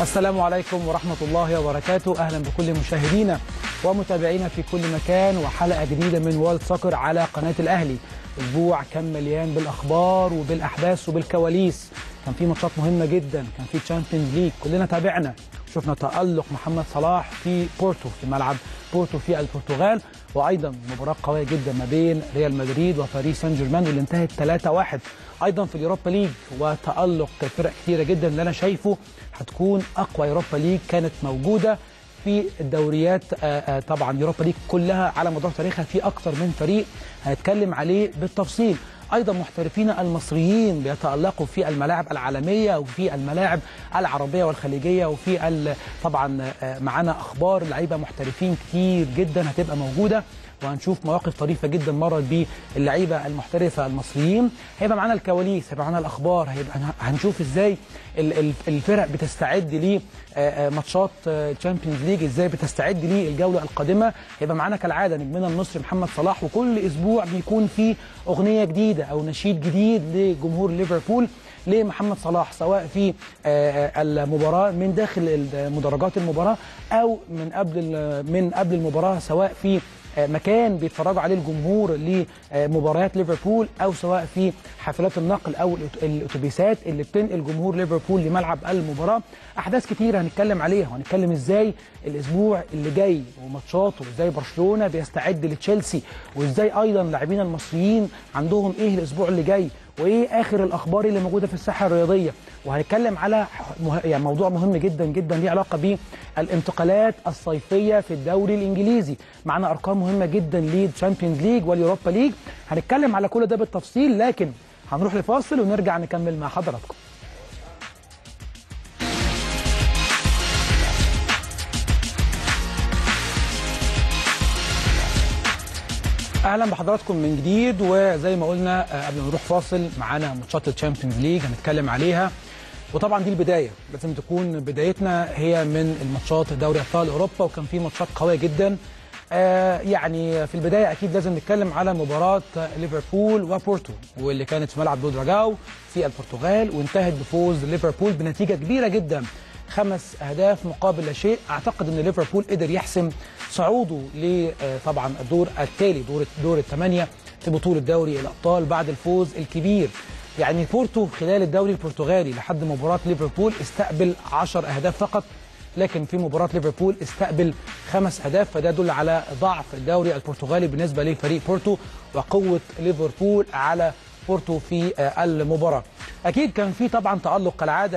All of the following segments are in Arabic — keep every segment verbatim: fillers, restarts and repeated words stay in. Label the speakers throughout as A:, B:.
A: السلام عليكم ورحمة الله وبركاته. أهلا بكل مشاهدينا ومتابعينا في كل مكان وحلقة جديدة من وورلد سوكر على قناة الأهلي. أسبوع كان مليان بالأخبار وبالأحداث وبالكواليس. كان في ماتشات مهمة جدا، كان في تشامبيونز ليج كلنا تابعنا، شفنا تألق محمد صلاح في بورتو في ملعب بورتو في البرتغال، وأيضا مباراة قوية جدا ما بين ريال مدريد وباريس سان جيرمان واللي انتهت ثلاثة واحد. أيضا في اليوروبا ليج وتألق فرق كثيرة جدا اللي أنا شايفه هتكون أقوى يوروبا ليج كانت موجودة في الدوريات طبعا يوروبا ليج كلها على مدار تاريخها. في أكثر من فريق هنتكلم عليه بالتفصيل. أيضا محترفين المصريين بيتألقوا في الملاعب العالمية وفي الملاعب العربية والخليجية، وفي طبعا معانا أخبار لعيبة محترفين كتير جدا هتبقى موجودة، وهنشوف مواقف طريفة جدا مرت باللعيبة المحترفة المصريين. هيبقى معانا الكواليس، هيبقى معانا الأخبار، هيبقى هنشوف إزاي الفرق بتستعد لماتشات تشامبيونز ليج، إزاي بتستعد للجولة القادمة. هيبقى معانا كالعادة نجمنا المصري محمد صلاح، وكل أسبوع بيكون في أغنية جديدة أو نشيد جديد لجمهور ليفربول لمحمد صلاح، سواء في المباراة من داخل مدرجات المباراة أو من قبل من قبل المباراة، سواء في مكان بيتفرجوا عليه الجمهور لمباريات ليفربول، او سواء في حافلات النقل او الاتوبيسات اللي بتنقل جمهور ليفربول لملعب المباراه. احداث كتيره هنتكلم عليها، وهنتكلم ازاي الاسبوع اللي جاي وماتشاته، وازاي برشلونه بيستعد لتشيلسي، وازاي ايضا لاعبين المصريين عندهم ايه الاسبوع اللي جاي، وايه اخر الاخبار اللي موجوده في الساحه الرياضيه. وهنتكلم على يعني موضوع مهم جدا جدا ليه علاقه بالانتقالات الصيفيه في الدوري الانجليزي. معنا ارقام مهمه جدا للتشامبيونز ليج واليوروبا ليج، هنتكلم على كل ده بالتفصيل، لكن هنروح لفاصل ونرجع نكمل مع حضراتكم. اهلا بحضراتكم من جديد. وزي ما قلنا قبل ما نروح فاصل، معانا ماتشات الشامبيونز ليج هنتكلم عليها، وطبعا دي البدايه، لازم تكون بدايتنا هي من الماتشات دوري ابطال اوروبا، وكان في ماتشات قويه جدا. آه يعني في البدايه اكيد لازم نتكلم على مباراه ليفربول وبورتو، واللي كانت في ملعب بودراجاو في البرتغال، وانتهت بفوز ليفربول بنتيجه كبيره جدا، خمس اهداف مقابل لا شيء. اعتقد ان ليفربول قدر يحسم صعوده ل طبعا الدور التالي، دور دور الثمانيه في بطوله دوري الابطال بعد الفوز الكبير. يعني بورتو خلال الدوري البرتغالي لحد مباراه ليفربول استقبل عشر اهداف فقط، لكن في مباراه ليفربول استقبل خمس اهداف، فده يدل على ضعف الدوري البرتغالي بالنسبه لفريق بورتو، وقوه ليفربول على بورتو في المباراه. اكيد كان في طبعا تألق كالعاده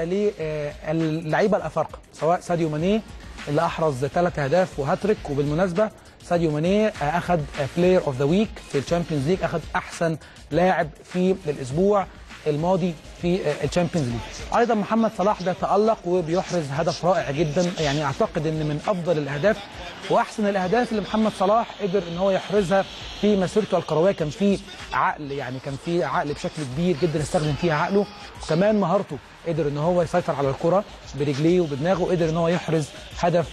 A: للعيبه الافارقه، سواء ساديو ماني اللي احرز ثلاث اهداف وهاتريك، وبالمناسبه ساديو ماني اخذ بلاير اوف ذا ويك في الشامبيونز ليج، اخذ احسن لاعب في الاسبوع الماضي في الشامبيونز ليج. ايضا محمد صلاح ده تألق وبيحرز هدف رائع جدا، يعني اعتقد ان من افضل الاهداف واحسن الاهداف اللي محمد صلاح قدر ان هو يحرزها في مسيرته الكرويه. كان في عقل، يعني كان في عقل بشكل كبير جدا استخدم فيها عقله، وكمان مهارته، قدر ان هو يسيطر على الكره برجليه وبدماغه، وقدر ان هو يحرز هدف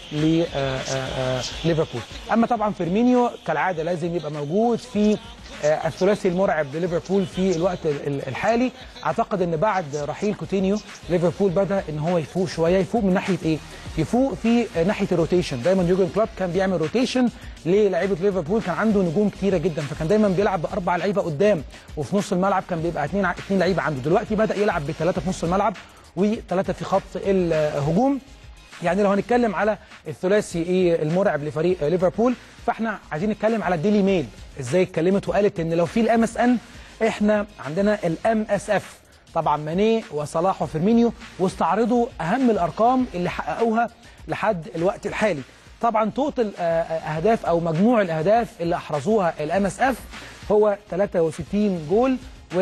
A: لليفربول. اما طبعا فيرمينيو كالعاده لازم يبقى موجود في الثلاثي المرعب لليفربول في الوقت الحالي. اعتقد ان بعد رحيل كوتينيو ليفربول بدا ان هو يفوق شويه، يفوق من ناحيه ايه؟ يفوق في ناحيه الروتيشن. دايما يورجن كلوب كان بيعمل روتيشن للاعيبه ليفربول، كان عنده نجوم كتيره جدا، فكان دايما بيلعب باربع لعيبه قدام، وفي نص الملعب كان بيبقى اثنين اثنين لعيبه عنده. دلوقتي بدا يلعب بثلاثه في نص الملعب وثلاثه في خط الهجوم. يعني لو هنتكلم على الثلاثي ايه المرعب لفريق ليفربول، فاحنا عايزين نتكلم على الديلي ميل ازاي اتكلمت وقالت ان لو في الام اس ان احنا عندنا الام اس اف، طبعا ماني وصلاح وفيرمينيو، واستعرضوا اهم الارقام اللي حققوها لحد الوقت الحالي. طبعا توتال اهداف او مجموع الاهداف اللي احرزوها الام اس اف هو ثلاثة وستين جول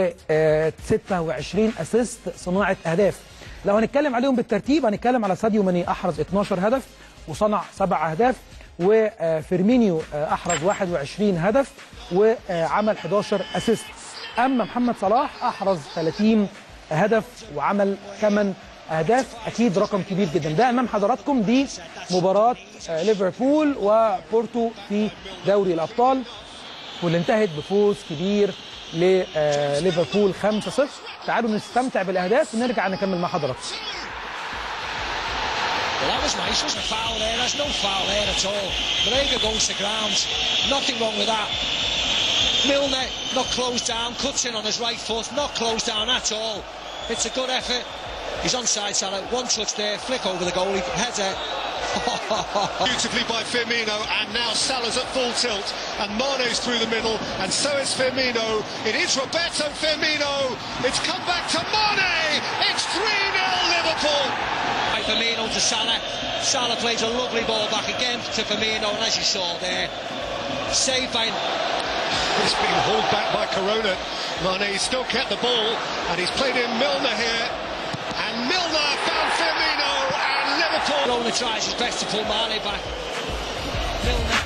A: وستة وعشرين اسيست، صناعه اهداف. لو هنتكلم عليهم بالترتيب، هنتكلم على ساديو ماني احرز اثناشر هدف وصنع سبع اهداف، وفيرمينيو احرز واحد وعشرين هدف وعمل احداشر اسيست. اما محمد صلاح احرز ثلاثين هدف وعمل ثمانية اهداف، اكيد رقم كبير جدا. ده امام حضراتكم دي مباراه ليفربول وبورتو في دوري الابطال، واللي انتهت بفوز كبير لليفربول خمسة صفر. تعالوا نستمتع بالاهداف ونرجع نكمل مع حضراتكم.
B: Well, that was nice, wasn't a foul there. There's no foul there at all. Marega goes to ground. Nothing wrong with that. Milner not closed down, cuts in on his right foot, not closed down at all. It's a good effort. He's onside, Salah. One touch there, flick over the goalie, header.
C: Beautifully by Firmino, and now Salah's at full tilt, and Mane's through the middle, and so is Firmino. It is Roberto Firmino. It's come back to Mane. It's three nil Liverpool.
B: By Firmino to Salah. Salah plays a lovely ball back again to Firmino, and as you saw there, saved by.
C: It's been hauled back by Corona. Mane still kept the ball, and he's played in Milner here, and Milner found Firmino, and Liverpool.
B: Corona tries his best to pull Mane back. Milner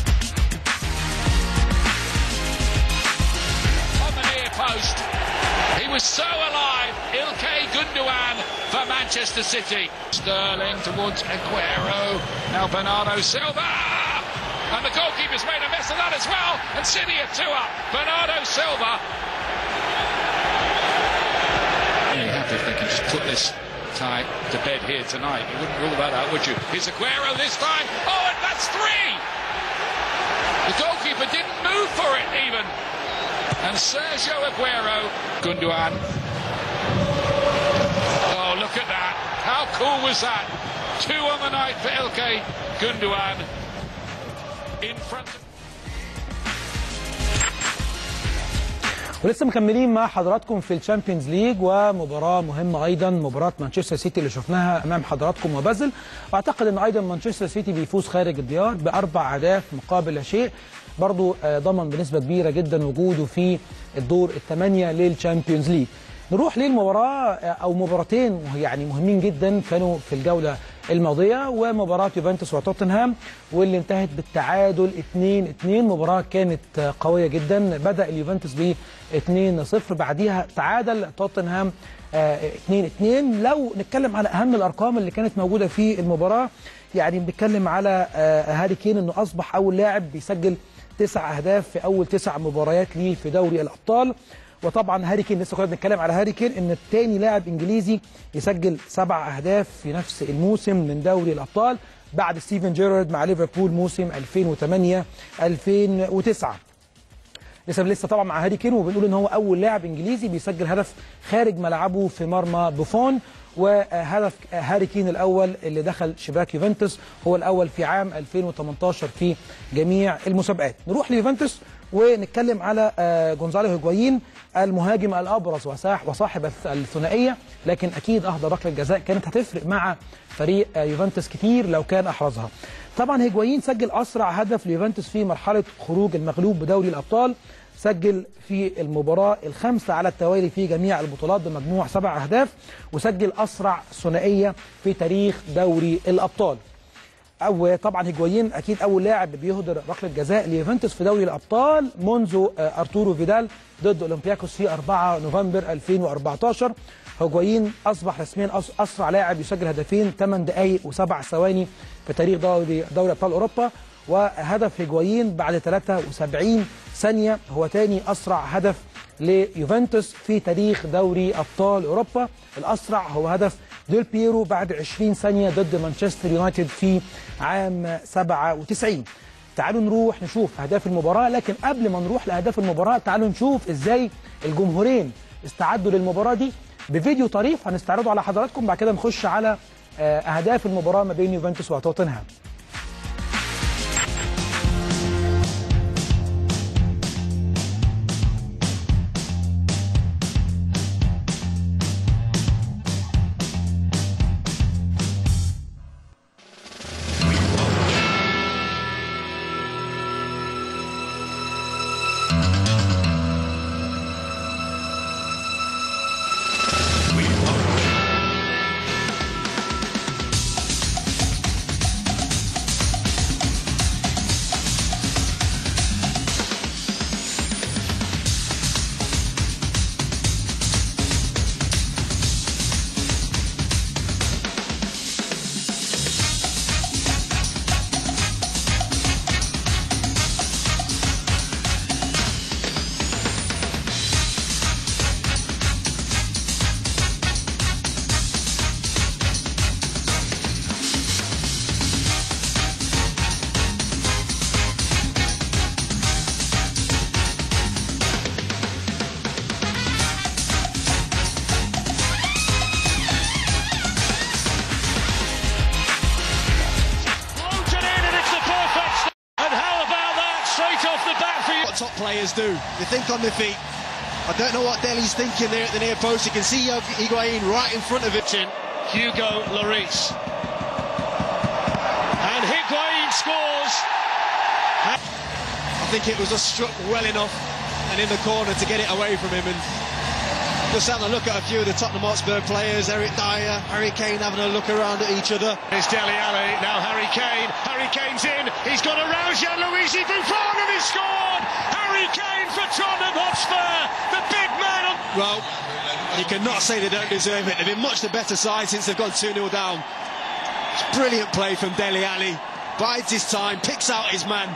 D: on the near post. He was so alive. Ilkay Gundogan for Manchester City. Sterling towards Aguero. Now Bernardo Silva. And the goalkeeper's made a mess of that as well. And City are two up. Bernardo Silva. Really happy if they can just put this tie to bed here tonight. You wouldn't rule that out, would you? Here's Aguero this time. Oh, and that's three. The goalkeeper didn't move for it even. And Sergio Aguero. Gundogan. Oh, look at that. How cool was that? Two on the night for Ilkay Gundogan. In front of...
A: ولسه مكملين مع حضراتكم في الشامبيونز ليج، ومباراه مهمه ايضا مباراه مانشستر سيتي اللي شفناها امام حضراتكم وبازل. واعتقد ان ايضا مانشستر سيتي بيفوز خارج الديار باربع اهداف مقابل لا شيء، برضو ضمن بنسبه كبيره جدا وجوده في الدور الثمانيه للشامبيونز ليج. نروح للمباراه او مباراتين يعني مهمين جدا كانوا في الجوله الماضيه، ومباراه يوفنتوس وتوتنهام واللي انتهت بالتعادل اثنين اثنين. مباراه كانت قويه جدا، بدا اليوفنتوس ب اثنين صفر، بعديها تعادل توتنهام اثنين اثنين. لو نتكلم على اهم الارقام اللي كانت موجوده في المباراه، يعني بنتكلم على هاري كين انه اصبح اول لاعب بيسجل تسع اهداف في اول تسع مباريات ليه في دوري الابطال. وطبعا هاري كين لسه كنا بنتكلم على هاري كين ان الثاني لاعب انجليزي يسجل سبع اهداف في نفس الموسم من دوري الابطال بعد ستيفن جيرارد مع ليفربول موسم ألفين وثمانية ألفين وتسعة. لسه لسه طبعا مع هاري كين، وبنقول ان هو اول لاعب انجليزي بيسجل هدف خارج ملعبه في مرمى بوفون، وهدف هاري كين الاول اللي دخل شباك يوفنتوس هو الاول في عام ألفين وثمانية عشر في جميع المسابقات. نروح ليوفنتوس ونتكلم على جونزالو هيجوايين المهاجم الابرز وصاحب الثنائيه، لكن اكيد اهدى ركله جزاء كانت هتفرق مع فريق يوفنتوس كتير لو كان احرزها. طبعا هيجوايين سجل اسرع هدف ليوفنتوس في مرحله خروج المغلوب بدوري الابطال، سجل في المباراه الخامسه على التوالي في جميع البطولات بمجموع سبع اهداف، وسجل اسرع ثنائيه في تاريخ دوري الابطال. او طبعا هيجوايين اكيد اول لاعب بيهدر ركله جزاء ليوفنتوس في دوري الابطال منذ ارتورو فيدال ضد اولمبياكوس في أربعة نوفمبر ألفين وأربعة عشر. هيجوايين اصبح رسميا اسرع لاعب يسجل هدفين ثمان دقائق وسبع ثواني في تاريخ دوري دوري ابطال اوروبا، وهدف هيجوايين بعد ثلاثة وسبعين ثانيه هو ثاني اسرع هدف ليوفنتوس في تاريخ دوري ابطال اوروبا. الاسرع هو هدف ديل بيرو بعد عشرين ثانيه ضد مانشستر يونايتد في عام سبعة وتسعين. تعالوا نروح نشوف اهداف المباراه، لكن قبل ما نروح لاهداف المباراه تعالوا نشوف ازاي الجمهورين استعدوا للمباراه دي بفيديو طريف هنستعرضه على حضراتكم. بعد كده نخش على اهداف المباراه ما بين يوفنتوس وتوتنهام.
E: players do. They think on their feet. I don't know what Delhi's thinking there at the near post. You can see Higuain right in front of it.
B: Hugo Lloris. And Higuain scores.
E: I think it was just struck well enough and in the corner to get it away from him. And just having a look at a few of the Tottenham Hotspur players, Eric Dyer, Harry Kane having a look around at each other.
B: It's Dele Alli, now Harry Kane. Harry Kane's in. He's got around Gianluigi Buffon and he's scored. Harry Kane for Tottenham Hotspur, the big man. On...
E: Well, you cannot say they don't deserve it. They've been much the better side since they've gone two nil down. It's brilliant play from Dele Alli. Bides his time, picks out his man.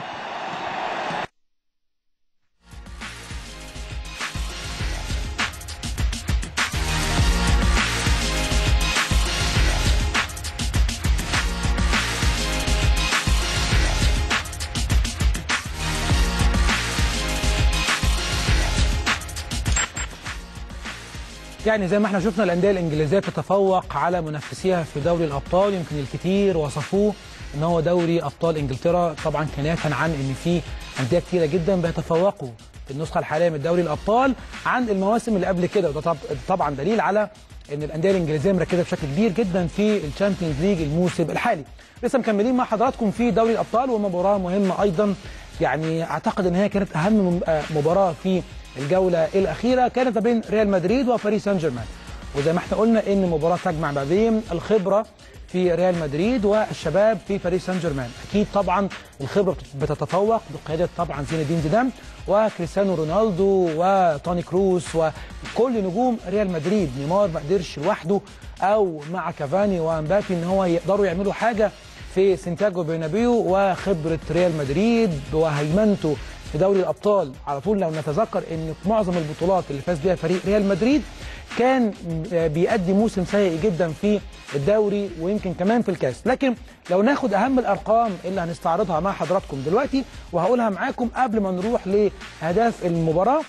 A: يعني زي ما احنا شفنا الانديه الانجليزيه تتفوق على منافسيها في دوري الابطال. يمكن الكثير وصفوه ان هو دوري ابطال انجلترا، طبعا كنايه عن ان في انديه كثيره جدا بيتفوقوا في النسخه الحاليه من دوري الابطال عن المواسم اللي قبل كده، وده طبعا دليل على ان الانديه الانجليزيه مركزه بشكل كبير جدا في الشامبيونز ليج الموسم الحالي. لسه مكملين مع حضراتكم في دوري الابطال ومباراه مهمه ايضا، يعني اعتقد ان هي كانت اهم مباراه في الجوله الاخيره، كانت ما بين ريال مدريد وباريس سان جيرمان. وزي ما احنا قلنا ان مباراه تجمع ما بين الخبره في ريال مدريد والشباب في باريس سان جيرمان. اكيد طبعا الخبره بتتفوق بقياده طبعا زين الدين زيدان وكريستيانو رونالدو وتوني كروس وكل نجوم ريال مدريد. نيمار ما قدرش لوحده او مع كافاني ومبابي ان هو يقدروا يعملوا حاجه في سانتياغو برنابيو، وخبره ريال مدريد وهيمنته في دوري الابطال. على طول لو نتذكر ان في معظم البطولات اللي فاز بيها فريق ريال مدريد كان بيأدي موسم سيء جدا في الدوري ويمكن كمان في الكاس. لكن لو ناخد اهم الارقام اللي هنستعرضها مع حضراتكم دلوقتي وهقولها معاكم قبل ما نروح لاهداف المباراه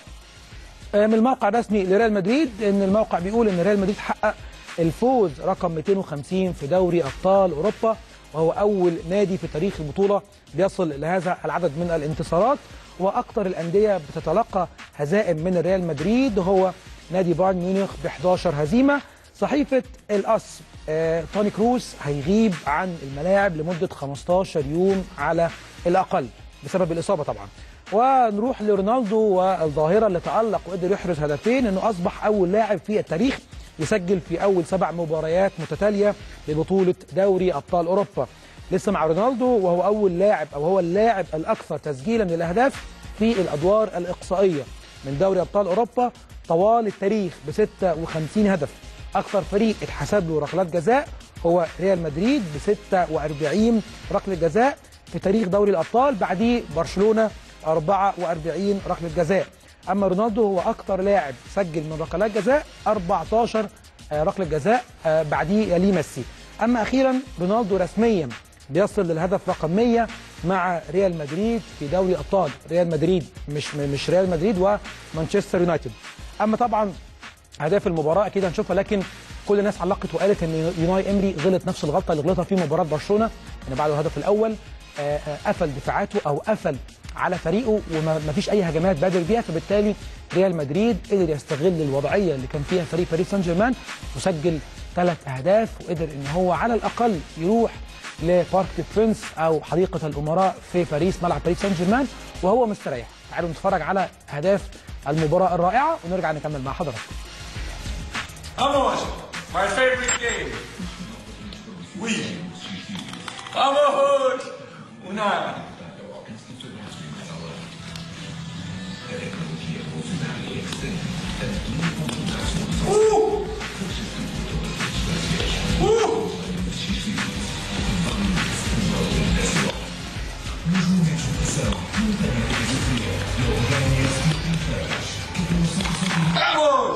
A: من الموقع الرسمي لريال مدريد، ان الموقع بيقول ان ريال مدريد حقق الفوز رقم مئتين وخمسين في دوري ابطال اوروبا، وهو اول نادي في تاريخ البطوله بيصل لهذا العدد من الانتصارات. واكثر الانديه بتتلقى هزائم من ريال مدريد هو نادي بايرن ميونخ ب إحدى عشرة هزيمه. صحيفه الاس آه، توني كروس هيغيب عن الملاعب لمده خمسة عشر يوم على الاقل بسبب الاصابه طبعا. ونروح لرونالدو والظاهره اللي تالق وقدر يحرز هدفين، انه اصبح اول لاعب في التاريخ يسجل في اول سبع مباريات متتاليه لبطوله دوري ابطال اوروبا. لسه مع رونالدو وهو اول لاعب او هو اللاعب الاكثر تسجيلا للاهداف في الادوار الاقصائيه من دوري ابطال اوروبا طوال التاريخ ب ستة وخمسين هدف. اكثر فريق اتحسب له ركلات جزاء هو ريال مدريد ب ستة وأربعين ركله جزاء في تاريخ دوري الابطال، بعديه برشلونه أربعة وأربعين ركله جزاء. اما رونالدو هو اكثر لاعب سجل من ركلات جزاء أربعة عشر ركله جزاء، بعديه يليه ميسي. اما اخيرا رونالدو رسميا بيصل للهدف رقم مئة مع ريال مدريد في دوري ابطال ريال مدريد، مش مش ريال مدريد ومانشستر يونايتد. اما طبعا اهداف المباراه اكيد هنشوفها، لكن كل الناس علقت وقالت ان يوناي امري غلط نفس الغلطه اللي غلطها في مباراه برشلونه، ان بعد الهدف الاول قفل دفاعاته او قفل على فريقه وما فيش اي هجمات بادر بيها، فبالتالي ريال مدريد قدر يستغل الوضعيه اللي كان فيها فريق باريس سان جيرمان وسجل ثلاث اهداف، وقدر ان هو على الاقل يروح لبارك دي برينس او حديقه الامراء في باريس ملعب باريس سان جيرمان وهو مستريح. تعالوا نتفرج على اهداف المباراه الرائعه ونرجع نكمل مع حضراتكم.
F: Vamos, my favorite game. Oui. Vamos, Unana. Uh! Uh! Vamos!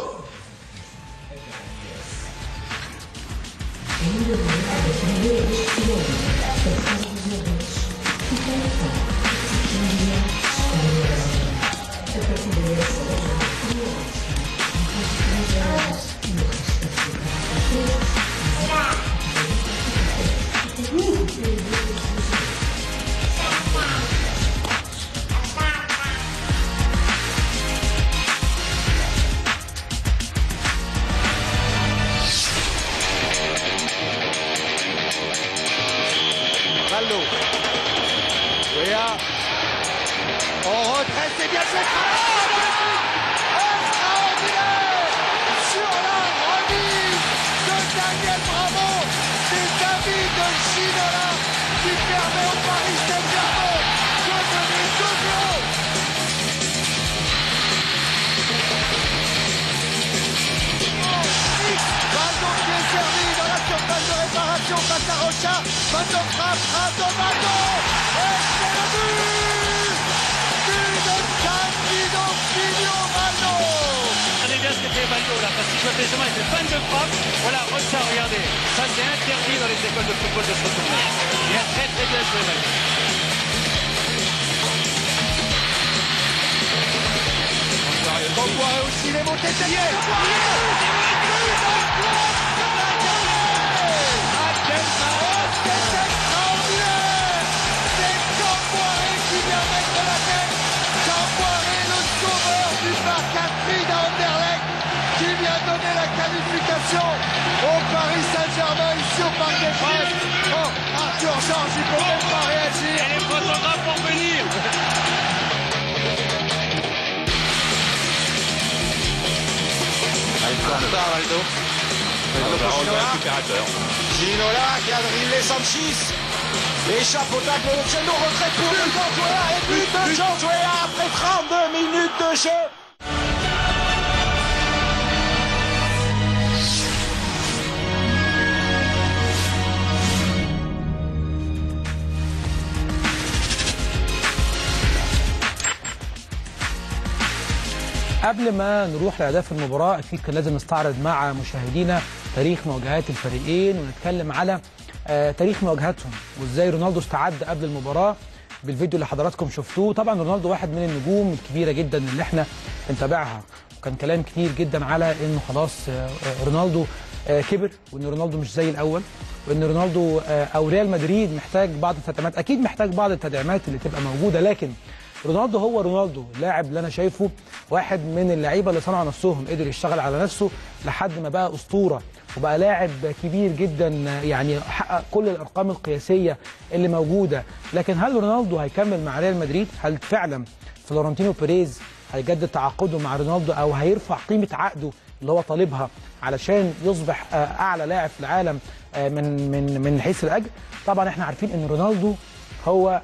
G: extraordinaire sur la remise de Daniel Bravo. C'est David Ginola qui permet au Paris Saint-Germain de mener deux zéro. Ballon qui est servi dans la surface de réparation face à Rocha. Ballon frappe, frappe de ballon. Et c'est le but de Candido Figliovaldo.
H: Regardez bien ce que fait Valdo là, parce qu'il doit justement avec le fan de frappe. Voilà, Rocha, regardez. Ça c'est interdit dans les écoles de football de se retourner. Il a très très bien joué Valdo.
G: Congoiré aussi, les montées de tête. C'est extraordinaire. C'est Congoiré qui vient mettre la tête. Congoiré, le sauveur du parc à Frida Anderlecht, qui vient donner la qualification au Paris Saint-Germain ici au Parc des Princes. Oh, Arthur Georges, il ne peut même pas réagir.
H: Et les photographes pour venir.
G: Valdo. Ginola qui a dribblé Sanchis. Échappe au tableau. Cello retrait pour le Georgea. Et but de Georgea après trente-deux minutes de jeu.
A: قبل ما نروح لأهداف المباراة أكيد كان لازم نستعرض مع مشاهدينا تاريخ مواجهات الفريقين ونتكلم على آه تاريخ مواجهاتهم وإزاي رونالدو استعد قبل المباراة بالفيديو اللي حضراتكم شفتوه. طبعا رونالدو واحد من النجوم الكبيرة جدا اللي احنا بنتابعها، وكان كلام كتير جدا على إنه خلاص آه رونالدو آه كبر، وإن رونالدو مش زي الأول، وإن رونالدو آه أو ريال مدريد محتاج بعض التدعيمات. أكيد محتاج بعض التدعيمات اللي تبقى موجودة، لكن رونالدو هو رونالدو. اللاعب اللي انا شايفه واحد من اللعيبه اللي صنعوا نفسهم، قدر يشتغل على نفسه لحد ما بقى اسطوره وبقى لاعب كبير جدا، يعني حقق كل الارقام القياسيه اللي موجوده. لكن هل رونالدو هيكمل مع ريال مدريد؟ هل فعلا فلورنتينو بيريز هيجدد تعاقده مع رونالدو او هيرفع قيمه عقده اللي هو طالبها علشان يصبح اعلى لاعب في العالم من من من حيث الاجر؟ طبعا احنا عارفين ان رونالدو هو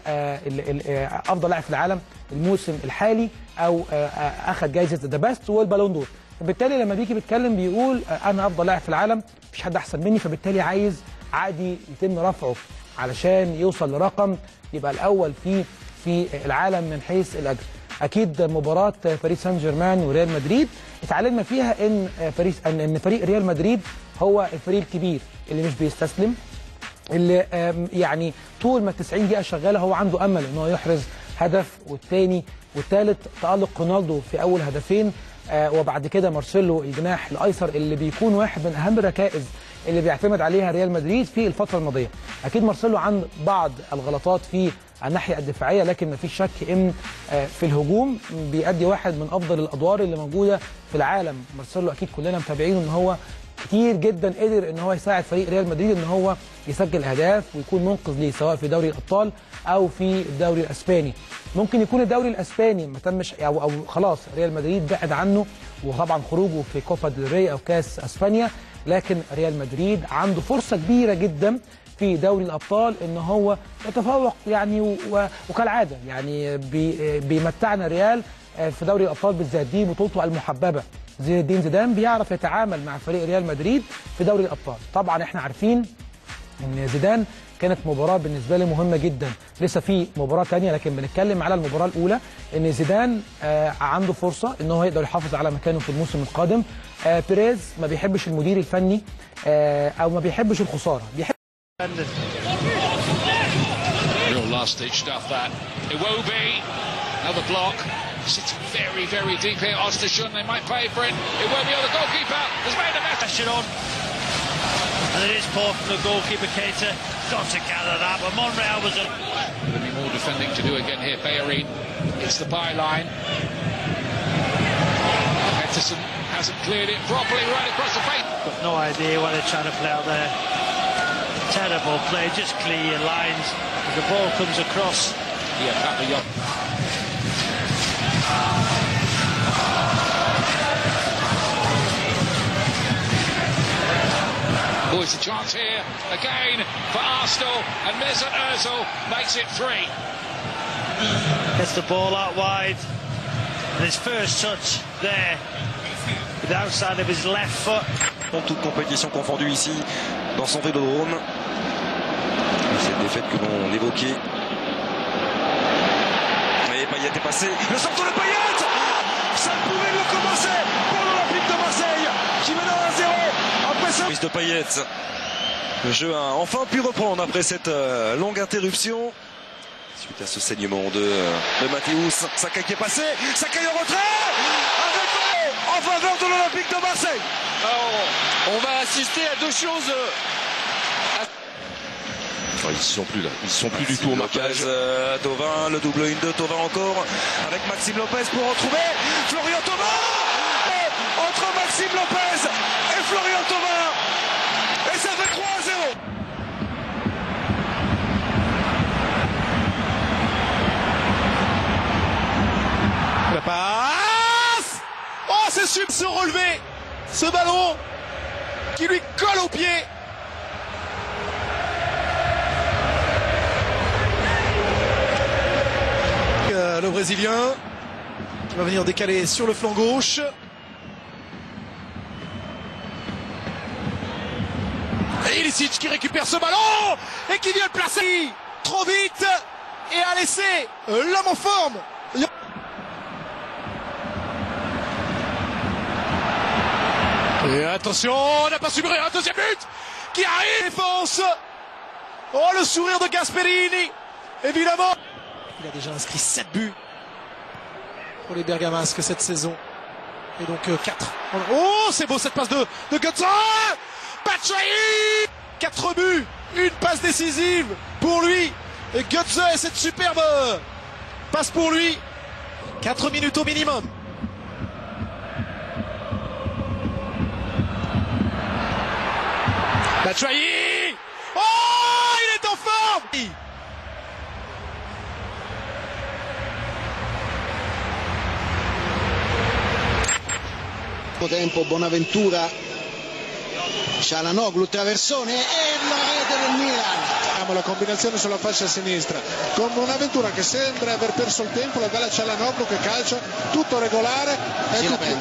A: افضل لاعب في العالم الموسم الحالي، او اخذ جائزه ذا بيست والبالون دور. فبالتالي لما بيجي بيتكلم بيقول انا افضل لاعب في العالم، مفيش حد احسن مني، فبالتالي عايز عادي يتم رفعه علشان يوصل لرقم يبقى الاول في في العالم من حيث الاجر. اكيد مباراه باريس سان جيرمان وريال مدريد اتعلمنا فيها ان باريس ان فريق ريال مدريد هو الفريق الكبير اللي مش بيستسلم، اللي يعني طول ما تسعين دقيقة شغالة هو عنده أمل إنه يحرز هدف والثاني والثالث. تألق رونالدو في أول هدفين، وبعد كده مارسيلو الجناح الأيسر اللي بيكون واحد من أهم الركائز اللي بيعتمد عليها ريال مدريد في الفترة الماضية. أكيد مارسيلو عنده بعض الغلطات في الناحية الدفاعية، لكن ما فيش شك إن في الهجوم بيأدي واحد من أفضل الأدوار اللي موجودة في العالم. مارسيلو أكيد كلنا متابعينه إن هو كتير جدا قدر ان هو يساعد فريق ريال مدريد ان هو يسجل اهداف ويكون منقذ ليه، سواء في دوري الابطال او في الدوري الاسباني. ممكن يكون الدوري الاسباني ما تمش او او خلاص ريال مدريد بعد عنه، وطبعا خروجه في كوبا ديل ري او كاس اسبانيا، لكن ريال مدريد عنده فرصه كبيره جدا في دوري الابطال ان هو يتفوق يعني، وكالعاده يعني بي بيمتعنا ريال في دوري الابطال بالذات، دي بطولته المحببه. زين الدين زيدان بيعرف يتعامل مع فريق ريال مدريد في دوري الابطال. طبعا احنا عارفين ان زيدان كانت مباراه بالنسبه لي مهمه جدا، لسه في مباراه ثانيه لكن بنتكلم على المباراه الاولى. ان زيدان آه عنده فرصه ان هو يقدر يحافظ على مكانه في الموسم القادم. آه بيريز ما بيحبش المدير الفني آه او ما بيحبش الخساره، بيحب
D: real last ditch stuff that. Iwobi, another block. Sitting very, very deep here. Ostersund, they might pay for it. Iwobi on the goalkeeper has made a mess.
H: On. And it is poor from the goalkeeper, Keita. Got to gather that, but Monreal was a...
D: There'll be more defending to do again here. Bellerin hits the byline. Peterson hasn't cleared it properly right across the face.
H: Got no idea what they're trying to play out there. Terrible play, just clear your lines. As the ball comes across.
D: Yeah, Papayop. Oh, it's a chance here again for Arsenal, and Mesut Ozil makes it three.
H: Gets the ball out wide, and his first touch there with the outside of his left foot.
I: Toute compétition confondue ici dans son vélodrome. Cette défaite que l'on évoquait. Et Payet est passé. Le centre de Payet, ça pouvait le commencer pour l'Olympique de Marseille qui mène à un zéro après ça. Prise de Payet. Le jeu a enfin pu reprendre après cette euh, longue interruption. Suite à ce saignement de, de Mathéus. Saka qui est passé. Saka en retrait. Avec en faveur de l'Olympique de Marseille.
J: Alors, on va assister à deux choses. À...
I: Oh, ils ne sont plus là. Ils ne sont plus du tout au marquage. Euh, Thauvin, le double un deux. Thauvin encore avec Maxime Lopez pour retrouver Florian Thauvin. Et entre Maxime Lopez et Florian Thauvin. Et ça fait trois à zéro.
E: La passe. Oh, c'est super se relever. Ce ballon qui lui colle au pied. Euh, le Brésilien qui va venir décaler sur le flanc gauche. Et Ilicic qui récupère ce ballon et qui vient le placer trop vite et a laissé l'homme en forme. Et attention, on n'a pas subi un deuxième but qui arrive. Défense. Oh, le sourire de Gasperini. Évidemment. Il a déjà inscrit sept buts pour les Bergamasques cette saison. Et donc euh, quatre. Oh, c'est beau cette passe de, de Götze. Batshuayi. quatre buts, une passe décisive pour lui. Et Götze et cette superbe passe pour lui. quatre minutes au minimum. Batshuayi. Oh, il est en forme.
K: Tempo, Bonaventura, Çalhanoğlu, traversone e la rete del Milan.
L: La combinazione sulla fascia sinistra con Bonaventura che sembra aver perso il tempo, la bella Çalhanoğlu che calcia, tutto regolare e
K: sì,
L: tutto...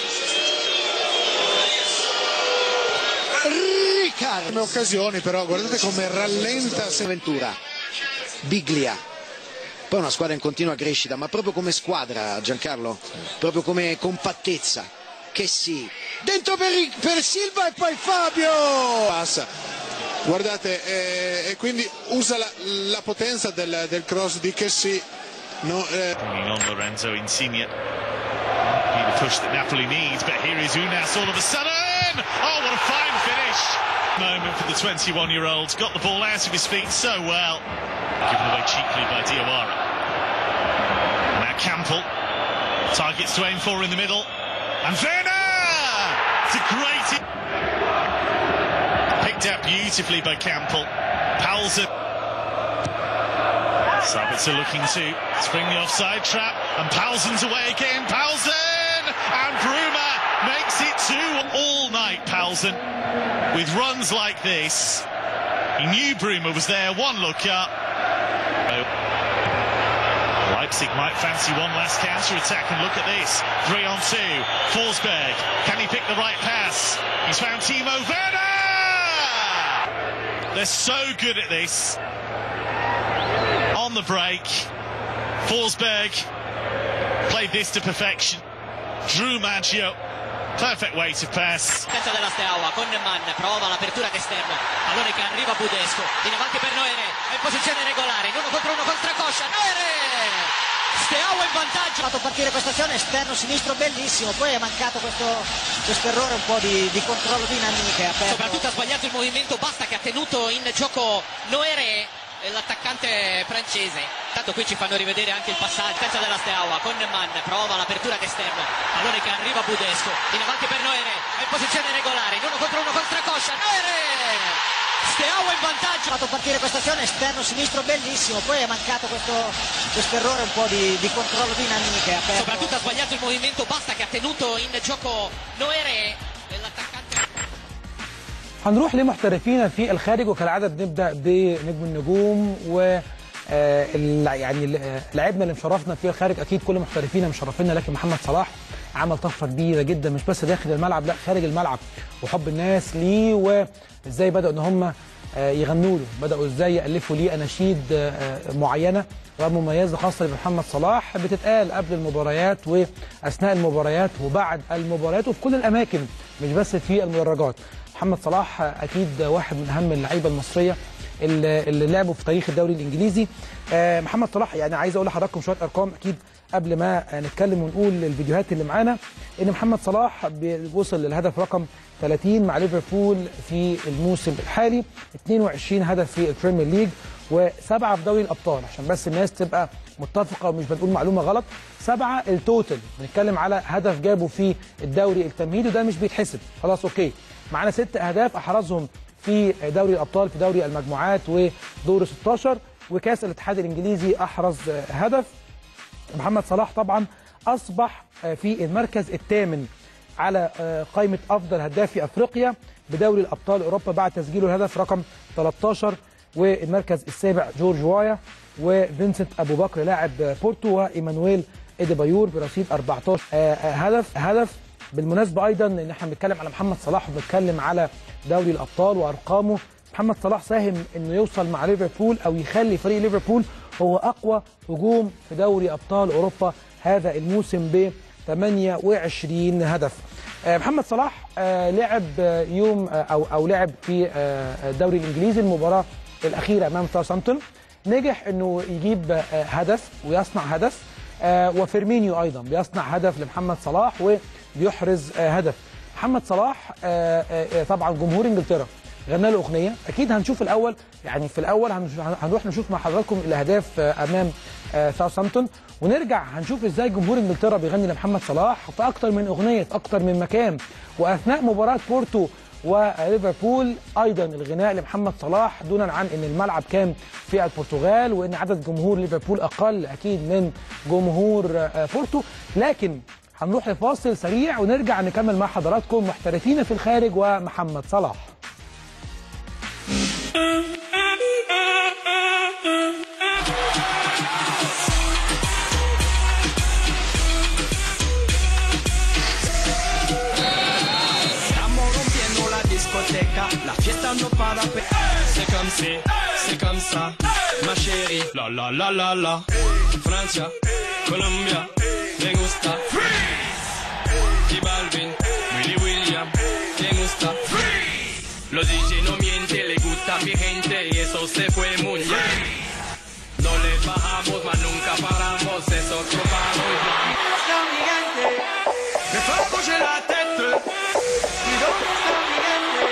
K: Riccardo.
L: In occasioni però guardate come rallenta
K: Bonaventura, Biglia. Poi una squadra in continua crescita, ma proprio come squadra, Giancarlo, proprio come compattezza. Che sì, dentro per, per Silva e poi Fabio
L: passa, guardate, eh, e quindi usa la, la potenza del, del cross di Che sì, no, eh.
M: on Lorenzo Insigne, need a push that Napoli needs, but here is Unas all of a sudden. Oh, what a fine finish moment for the twenty-one year old, got the ball out of his feet so well, given away cheaply by Diawara. Now Campbell targets to aim for in the middle. And Werner! It's a great... Picked out beautifully by Campbell. Paulsen. Sabitzer looking to spring the offside trap. And Paulsen's away again. Paulsen! And Bruma makes it two all night, Paulsen. With runs like this. He knew Bruma was there. One look up. Leipzig might fancy one last counter-attack, and look at this. Three on two. Forsberg. Can he pick the right pass? He's found Timo Werner! They're so good at this. On the break. Forsberg played this to perfection. Drew Maggio. Perfect way to pass.
N: Testa della Steaua con Mann, prova l'apertura d'esterno. Pallone che arriva Budesco. In avanti per Noere. È in posizione regolare. In uno contro uno contra Coscia. Noere! Steaua in vantaggio. Ha fatto partire questa azione esterno sinistro bellissimo. Poi è mancato questo, questo errore un po' di, di controllo dinamiche. Soprattutto ha sbagliato il movimento. Basta che ha tenuto in gioco Noere, l'attaccante francese. Tanto qui ci fanno rivedere anche il passaggio. Terza della Steaua con Mann, prova l'apertura d'esterno. Pallone che arriva Budesco. In avanti per Noere. È in posizione regolare. In uno contro uno contra Coscia. Noere! Steaua in vantaggio. Ha fatto partire questa azione esterno sinistro bellissimo. Poi è mancato questo, questo errore un po' di, di controllo dinamiche. Soprattutto ha sbagliato il movimento. Basta che ha tenuto in gioco Noere, l'attaccante.
A: هنروح لمحترفين في الخارج، وكالعاده بنبدا بنجم النجوم و آه يعني لاعبنا اللي مشرفنا في الخارج. اكيد كل محترفينا مشرفينا، لكن محمد صلاح عمل طفره كبيره جدا، مش بس داخل الملعب، لا خارج الملعب، وحب الناس ليه، وازاي بداوا ان هم آه يغنوا له، بداوا ازاي يالفوا ليه اناشيد آه معينه ومميزه خاصه بمحمد صلاح بتتقال قبل المباريات واثناء المباريات وبعد المباريات وفي كل الاماكن، مش بس في المدرجات. محمد صلاح اكيد واحد من اهم اللعيبه المصريه اللي, اللي لعبوا في تاريخ الدوري الانجليزي. آه محمد صلاح يعني عايز اقول لحضراتكم شويه ارقام اكيد قبل ما نتكلم ونقول الفيديوهات اللي معانا، ان محمد صلاح وصل للهدف رقم ثلاثين مع ليفربول في الموسم الحالي، اثنين وعشرين هدف في البريمير ليج وسبعه في دوري الابطال، عشان بس الناس تبقى متفقه ومش بنقول معلومه غلط. سبعه التوتال، بنتكلم على هدف جابه في الدوري التمهيدي وده مش بيتحسب خلاص اوكي. معانا ست اهداف احرزهم في دوري الابطال في دوري المجموعات ودور ستاشر، وكاس الاتحاد الانجليزي احرز هدف. محمد صلاح طبعا اصبح في المركز الثامن على قائمه افضل هدافي افريقيا بدوري الابطال اوروبا بعد تسجيله الهدف رقم ثلاثة عشر، والمركز السابع جورج وايا وفينسنت ابو بكر لاعب بورتو وايمانويل اديبايور برصيد أربعة عشر هدف هدف بالمناسبه ايضا ان احنا بنتكلم على محمد صلاح وبنتكلم على دوري الابطال وارقامه. محمد صلاح ساهم انه يوصل مع ليفربول او يخلي فريق ليفربول هو اقوى هجوم في دوري ابطال اوروبا هذا الموسم ب ثمانية وعشرين هدف. محمد صلاح لعب يوم او او لعب في الدوري الانجليزي المباراه الاخيره امام ساوثهامبتون، نجح انه يجيب هدف ويصنع هدف، وفيرمينيو ايضا بيصنع هدف لمحمد صلاح وبيحرز هدف. محمد صلاح طبعا جمهور انجلترا غنى له اغنيه، اكيد هنشوف الاول يعني في الاول هنروح نشوف مع حضراتكم الاهداف امام ساوثهامبتون، ونرجع هنشوف ازاي جمهور انجلترا بيغني لمحمد صلاح في اكتر من اغنيه في اكتر من مكان. واثناء مباراه بورتو وليفربول ايضا الغناء لمحمد صلاح، دونا عن ان الملعب كان في البرتغال وان عدد جمهور ليفربول اقل اكيد من جمهور بورتو. لكن هنروح لفاصل سريع ونرجع نكمل مع حضراتكم محترفين في الخارج ومحمد صلاح.
O: La fiesta no para, c'est comme si, c'est comme ça, ma chérie. La la la la la, Francia, Colombia, me gusta. Freeze. J Balvin, Willy William, me gusta. Freeze. Los D J no mienten, le gusta mi gente y eso se fue muy bien. No les bajamos, mas nunca paramos, es otro palo y blanco. Está mi gente, me fue a coger la tête. Y dónde está mi gente?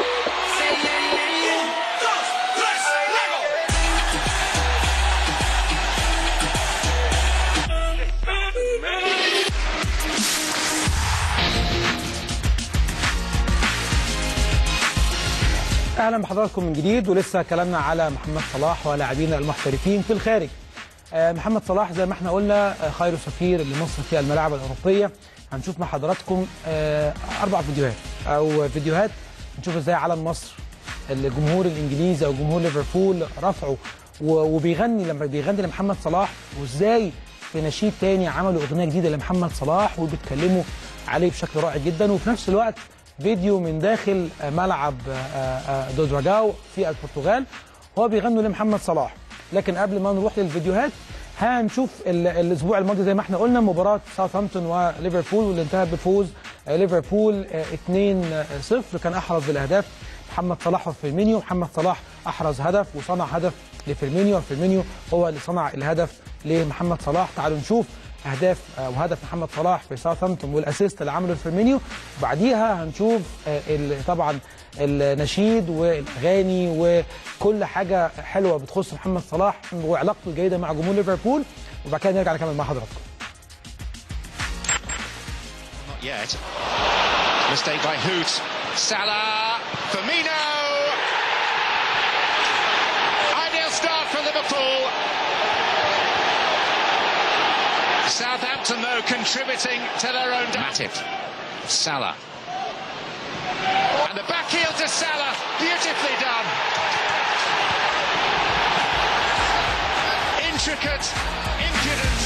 A: اهلا بحضراتكم من جديد، ولسه كلامنا على محمد صلاح ولاعبينا المحترفين في الخارج. محمد صلاح زي ما احنا قلنا خير سفير لمصر في الملاعب الاوروبيه. هنشوف مع حضراتكم اربع فيديوهات او فيديوهات نشوف ازاي علم مصر الجمهور الانجليزي او جمهور ليفربول رفعه وبيغني لما بيغني لمحمد صلاح، وازاي في نشيد تاني عملوا اغنيه جديده لمحمد صلاح وبيتكلموا عليه بشكل رائع جدا. وفي نفس الوقت فيديو من داخل ملعب دودراجاو في البرتغال هو بيغنوا لمحمد صلاح. لكن قبل ما نروح للفيديوهات هنشوف الاسبوع الماضي زي ما احنا قلنا مباراه ساوثهامبتون وليفربول واللي انتهت بفوز ليفربول اثنين صفر. كان احرز الاهداف محمد صلاح وفيرمينيو. محمد صلاح احرز هدف وصنع هدف لفيرمينيو، وفيرمينيو هو اللي صنع الهدف لمحمد صلاح. تعالوا نشوف اهداف وهدف محمد صلاح في ساوثهامبتون والاسيست اللي عمله فيرمينيو، وبعديها هنشوف طبعا النشيد والاغاني وكل حاجه حلوه بتخص محمد صلاح وعلاقته الجيده مع جمهور ليفربول، وبعد كده نرجع نكمل مع حضراتكم.
C: Not yet. Mistake by Hoot. Salah, Firmino. Ideal start for Liverpool. Southampton, though, contributing to their own... Matip, Salah. And the back heel to Salah. intricate, impudent.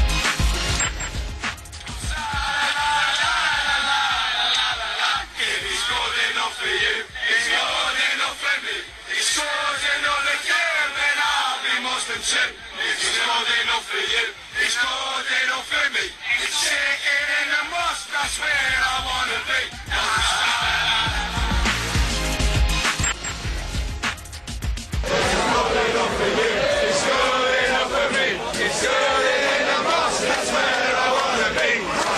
C: It's good enough for you, it's good enough for me. It's sitting in the mosque, that's where I wanna be. It's good enough for you, it's good enough for me. It's good in the mosque, that's where I wanna be.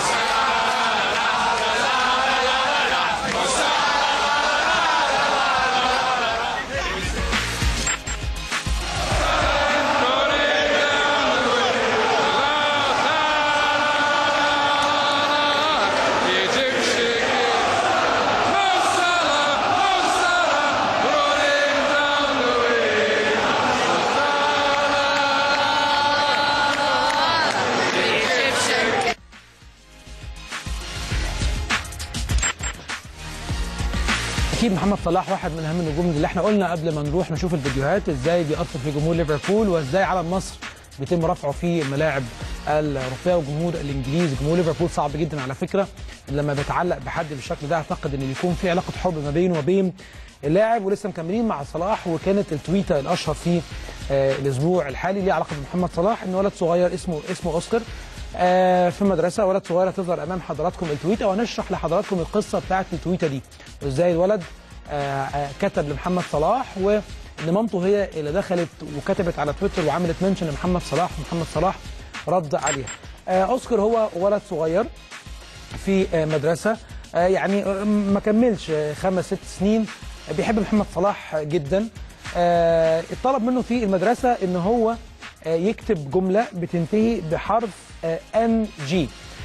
A: اكيد محمد صلاح واحد من اهم النجوم اللي احنا قلنا قبل ما نروح نشوف الفيديوهات ازاي بيأثر في جمهور ليفربول وازاي علم مصر بيتم رفعه في الملاعب الاوروبيه والجمهور الانجليزي. جمهور ليفربول صعب جدا على فكره لما بيتعلق بحد بالشكل ده، اعتقد ان بيكون في علاقه حب ما بينه وبين اللاعب. ولسه مكملين مع صلاح، وكانت التويته الاشهر في آه الاسبوع الحالي ليه علاقه بمحمد صلاح، ان ولد صغير اسمه اسمه اوسكار آه في مدرسه، ولد صغير تظهر امام حضراتكم التويته، وهنشرح لحضراتكم القصه بتاعت التويته دي وازاي الولد آه آه كتب لمحمد صلاح، وان مامته هي اللي دخلت وكتبت على تويتر وعملت منشن لمحمد صلاح، ومحمد صلاح رد عليها. آه اوسكار هو ولد صغير في آه مدرسه آه يعني ما كملش خمس ست سنين، بيحب محمد صلاح جدا. آه اتطلب منه في المدرسه ان هو آه يكتب جمله بتنتهي بحرف ان جي،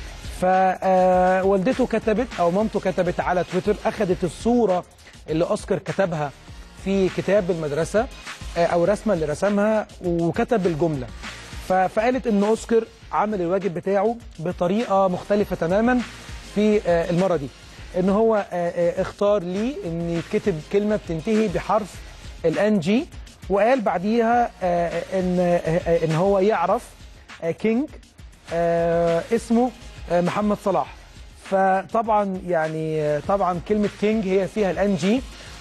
A: فوالدته كتبت او مامته كتبت على تويتر، اخذت الصوره اللي اوسكار كتبها في كتاب المدرسه او الرسمه اللي رسمها وكتب الجمله، فقالت ان اوسكار عمل الواجب بتاعه بطريقه مختلفه تماما في المره دي، ان هو اختار لي ان يتكتب كلمه بتنتهي بحرف الان جي، وقال بعديها ان ان هو يعرف كينج اسمه محمد صلاح. فطبعا يعني طبعا كلمه كينج هي فيها الان جي،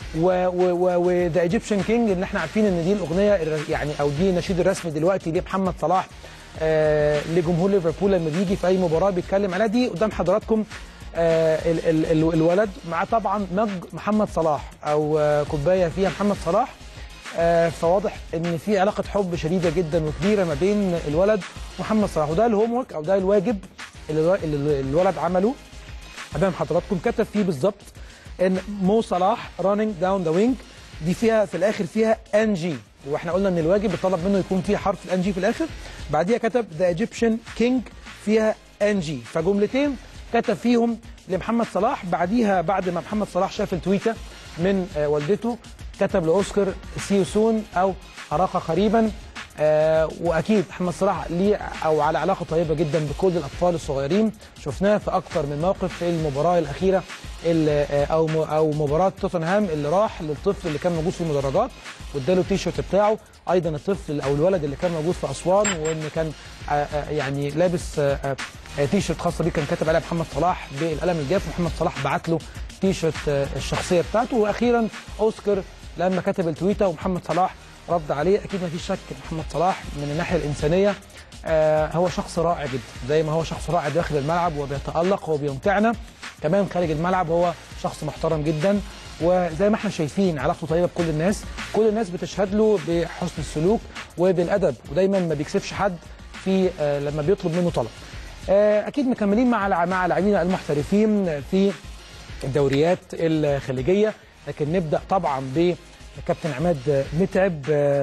A: وذا ايجيبشن كينج اللي احنا عارفين ان دي الاغنيه يعني او دي النشيد الرسمي دلوقتي لمحمد صلاح آه لجمهور ليفربول لما بيجي في اي مباراه بيتكلم عليها. دي قدام حضراتكم آه ال ال ال الولد مع طبعا مج محمد صلاح او آه كوبايه فيها محمد صلاح، آه فواضح ان في علاقه حب شديده جدا وكبيره ما بين الولد ومحمد صلاح، وده الهوم ورك او ده الواجب اللي, اللي الولد عمله امام حضراتكم. كتب فيه بالظبط ان مو صلاح رانينج داون ذا وينج، دي فيها في الاخر فيها ان جي، واحنا قلنا ان الواجب بيطلب منه يكون فيه حرف الان جي في الاخر. بعديها كتب ذا ايجيبشن كينج فيها ان جي، فجملتين كتب فيهم لمحمد صلاح. بعديها بعد ما محمد صلاح شاف التويته من والدته كتب لاوسكار سي يو سون او اراك قريبا. آه واكيد محمد صلاح ليه او على علاقه طيبه جدا بكل الاطفال الصغيرين، شفناه في اكثر من موقف في المباراه الاخيره اللي او او مباراه توتنهام اللي راح للطفل اللي كان موجود في المدرجات واداله التيشيرت بتاعه، ايضا الطفل او الولد اللي كان موجود في اسوان وان كان آه يعني لابس آه تيشيرت خاصه بيه كان كاتب عليها محمد صلاح بالقلم الجاف، محمد صلاح بعت له تيشيرت آه الشخصيه بتاعته. واخيرا اوسكار لما كتب التويته ومحمد صلاح رد عليه، اكيد ما فيش شك محمد صلاح من الناحيه الانسانيه آه هو شخص رائع جدا، زي ما هو شخص رائع داخل الملعب وبيتالق وبيمتعنا، كمان خارج الملعب هو شخص محترم جدا، وزي ما احنا شايفين علاقته طيبه بكل الناس، كل الناس بتشهد له بحسن السلوك وبالادب، ودايما ما بيكسفش حد في آه لما بيطلب منه طلب. آه اكيد مكملين مع مع لاعبينا المحترفين في الدوريات الخليجيه، لكن نبدا طبعا ب كابتن عماد متعب،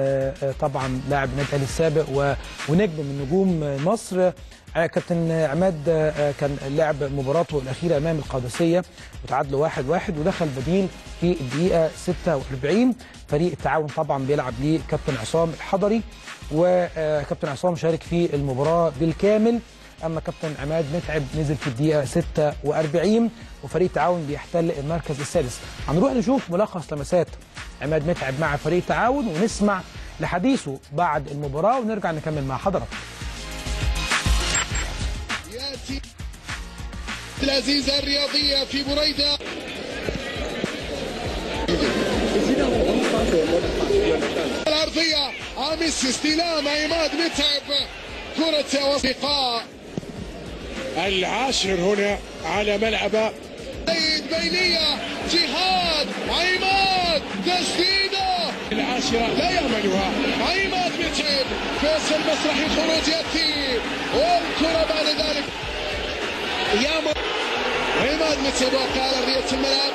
A: طبعا لاعب النادي الاهلي السابق ونجم من نجوم مصر. كابتن عماد كان لعب مباراته الاخيره امام القادسيه وتعادلوا واحد واحد ودخل بديل في الدقيقه ستة وأربعين. فريق التعاون طبعا بيلعب ليه كابتن عصام الحضري، وكابتن عصام شارك في المباراه بالكامل، اما كابتن عماد متعب نزل في الدقيقه ستة وأربعين وفريق التعاون بيحتل المركز السادس. هنروح نشوف ملخص لمسات عماد متعب مع فريق التعاون ونسمع لحديثه بعد المباراه ونرجع نكمل مع حضراتكم.
G: ياتي العزيزه الرياضيه في بريده الارضيه امس استلام عماد متعب كره واصدقاء
L: العاشر هنا على ملعبه
G: بينيه جهاد عماد تسديده
L: العاشره لا يعملها
G: عماد متعب فيصل مسرحي خروج ياتي والكره بعد ذلك يا م... عماد متعب وقع على ارضيه الملعب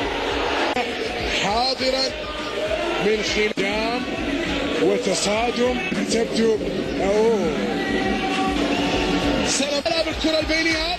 G: حاضرا
L: من خلال وتصادم تبدو اوه
G: سلام ملعب الكره البينيه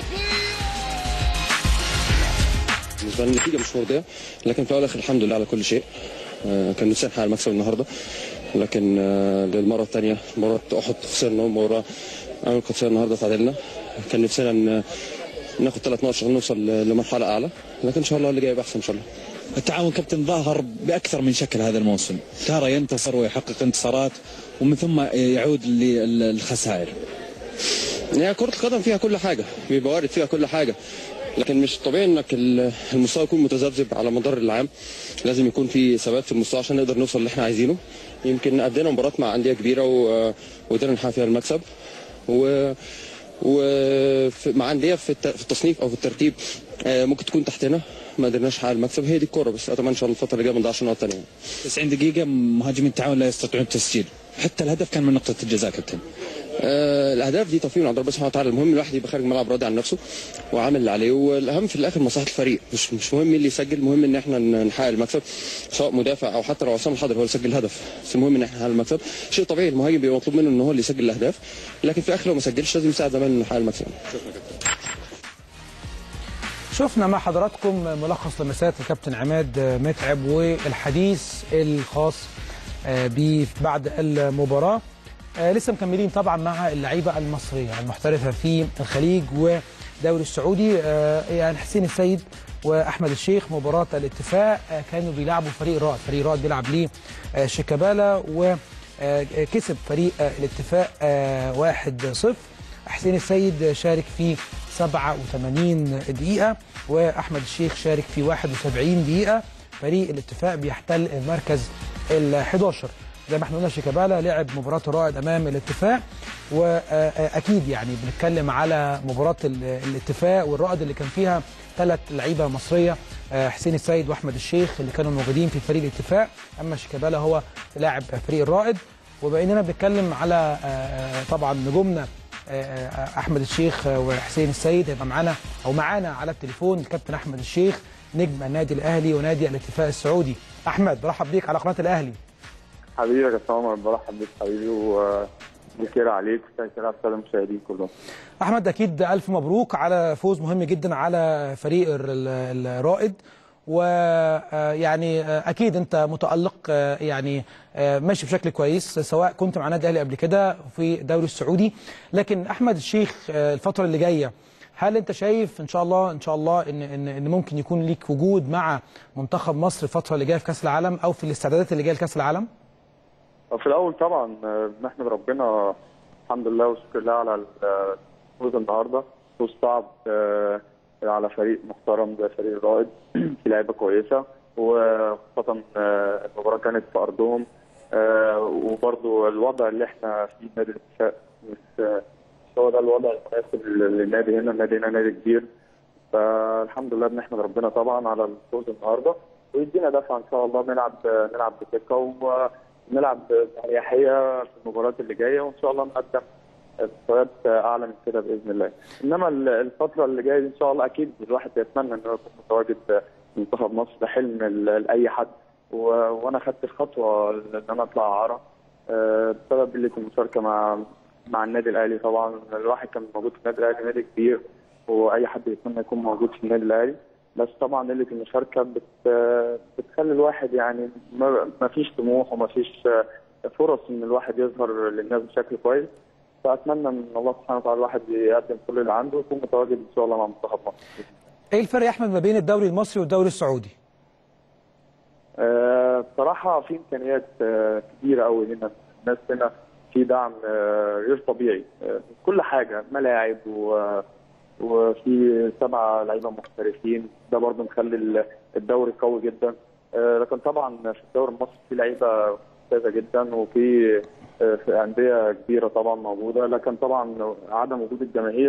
P: بالنسبه لنا النتيجه مش مرضيه، لكن في الاول والاخر الحمد لله على كل شيء. آه كان نفسنا نحقق المكسب النهارده، لكن آه للمره الثانيه مباراه احد خسرنا، ومباراه امام القدسيه النهارده تعادلنا. كان نفسنا ناخد ثلاث نقط عشان نوصل لمرحله اعلى، لكن ان شاء الله اللي جاي احسن ان شاء الله.
Q: التعاون كابتن ظهر باكثر من شكل هذا الموسم، ترى ينتصر ويحقق انتصارات ومن ثم يعود للخسائر.
P: يعني كرة القدم فيها كل حاجة، بيبقى وارد فيها كل حاجة، لكن مش طبيعي انك المستوى يكون متذبذب على مدار العام. لازم يكون في ثبات في المستوى عشان نقدر نوصل اللي احنا عايزينه. يمكن قدمنا مباراة مع أندية كبيرة وقدرنا نحقق فيها المكسب، و ومع أندية في التصنيف او في الترتيب ممكن تكون تحتنا ما قدرناش نحقق المكسب. هي دي الكوره، بس اتمنى ان شاء الله الفتره اللي جايه ما نضيعش نقط ثانيه.
Q: تسعين دقيقة مهاجمين التعاون لا يستطيعون التسجيل، حتى الهدف كان من نقطة الجزاء كابتن.
P: آه الاهداف دي توفيق من عند ربنا سبحانه وتعالى. المهم الواحد يبقى خارج الملعب راضي عن نفسه وعامل اللي عليه، والاهم في الاخر مصلحه الفريق. مش مش مهم مين اللي يسجل، المهم ان احنا نحقق المكسب، سواء مدافع او حتى لو عصام الحضري هو اللي سجل الهدف، بس المهم ان احنا نحقق المكسب. شيء طبيعي المهاجم بيبقى مطلوب منه ان هو اللي يسجل الاهداف، لكن في الاخر لو ما سجلش لازم يساعد زمايله انه يحقق المكسب. شكرا كابتن.
A: شفنا مع حضراتكم ملخص لمسات الكابتن عماد متعب والحديث الخاص بيه بعد المباراه. لسه مكملين طبعا مع اللعيبه المصريه المحترفه في الخليج والدوري السعودي. يعني حسين السيد واحمد الشيخ مباراه الاتفاق كانوا بيلعبوا فريق رائد، فريق رائد بيلعب ليه شيكابالا وكسب فريق الاتفاق واحد صفر. حسين السيد شارك في سبعة وثمانين دقيقة وأحمد الشيخ شارك في واحد وسبعين دقيقة. فريق الاتفاق بيحتل المركز الحادي عشر. زي ما احنا قلنا شيكابالا لعب مباراة رائد أمام الاتفاق، وأكيد يعني بنتكلم على مباراة الاتفاق والرائد اللي كان فيها ثلاث لعيبة مصرية، حسين السيد وأحمد الشيخ اللي كانوا موجودين في فريق الاتفاق، أما شيكابالا هو لاعب فريق الرائد. وبقينا بنتكلم على طبعا نجومنا احمد الشيخ وحسين السيد. هيبقى معانا او معانا على التليفون الكابتن احمد الشيخ نجم النادي الاهلي ونادي الاتفاق السعودي. احمد برحب بيك على قناه الاهلي.
R: حبيبي يا كابتن عمر، برحب بيك حبيبي وبخير عليك وبخير على الساده المشاهدين كلهم.
A: احمد اكيد الف مبروك على فوز مهم جدا على فريق الرائد، ويعني اكيد انت متالق يعني ماشي بشكل كويس سواء كنت مع النادي الاهلي قبل كده في الدوري السعودي. لكن احمد الشيخ الفتره اللي جايه هل انت شايف ان شاء الله ان شاء الله ان ان, إن ممكن يكون ليك وجود مع منتخب مصر الفتره اللي جايه في كاس العالم او في الاستعدادات اللي جايه لكاس العالم؟
R: في الاول طبعا نحمد ربنا الحمد لله والشكر لله على الفوز النهارده. فوز صعب على فريق محترم زي فريق الرائد في لعيبه كويسه، وخاصه المباراه كانت في ارضهم، وبرضه الوضع اللي احنا فيه نادي الاتفاق مش هو ده الوضع المناسب للنادي هنا. النادي هنا نادي كبير، فالحمد لله بنحمد ربنا طبعا على الفوز النهارده، ويدينا دفعه ان شاء الله نلعب نلعب بثقه ونلعب باريحيه في المباريات اللي جايه، وان شاء الله نقدم مستويات اعلى من كده باذن الله. انما الفتره اللي جايه ان شاء الله اكيد الواحد يتمنى انه يكون متواجد في منتخب مصر، ده حلم لاي حد، وانا خدت الخطوه ان انا اطلع اعاره بسبب قله المشاركه مع مع النادي الاهلي. طبعا الواحد كان موجود في النادي الاهلي، نادي كبير واي حد يتمنى يكون موجود في النادي الاهلي، بس طبعا قله المشاركه بت بتخلي الواحد يعني ما فيش طموح وما فيش فرص ان الواحد يظهر للناس بشكل كويس. فاتمنى من الله سبحانه وتعالى الواحد يقدم كل اللي عنده ويكون متواجد ان شاء الله مع منتخب مصر.
A: ايه الفرق يا احمد ما بين الدوري المصري والدوري السعودي؟
R: آه بصراحه في امكانيات كبيره قوي هنا، الناس هنا في دعم غير طبيعي من كل حاجه، ملاعب و وفي سبعه لعيبه محترفين، ده برضه مخلي الدوري قوي جدا. لكن طبعا في الدوري المصري في لعيبه ممتازه جدا، وفي في انديه كبيره طبعا موجوده، لكن طبعا عدم وجود الجماهير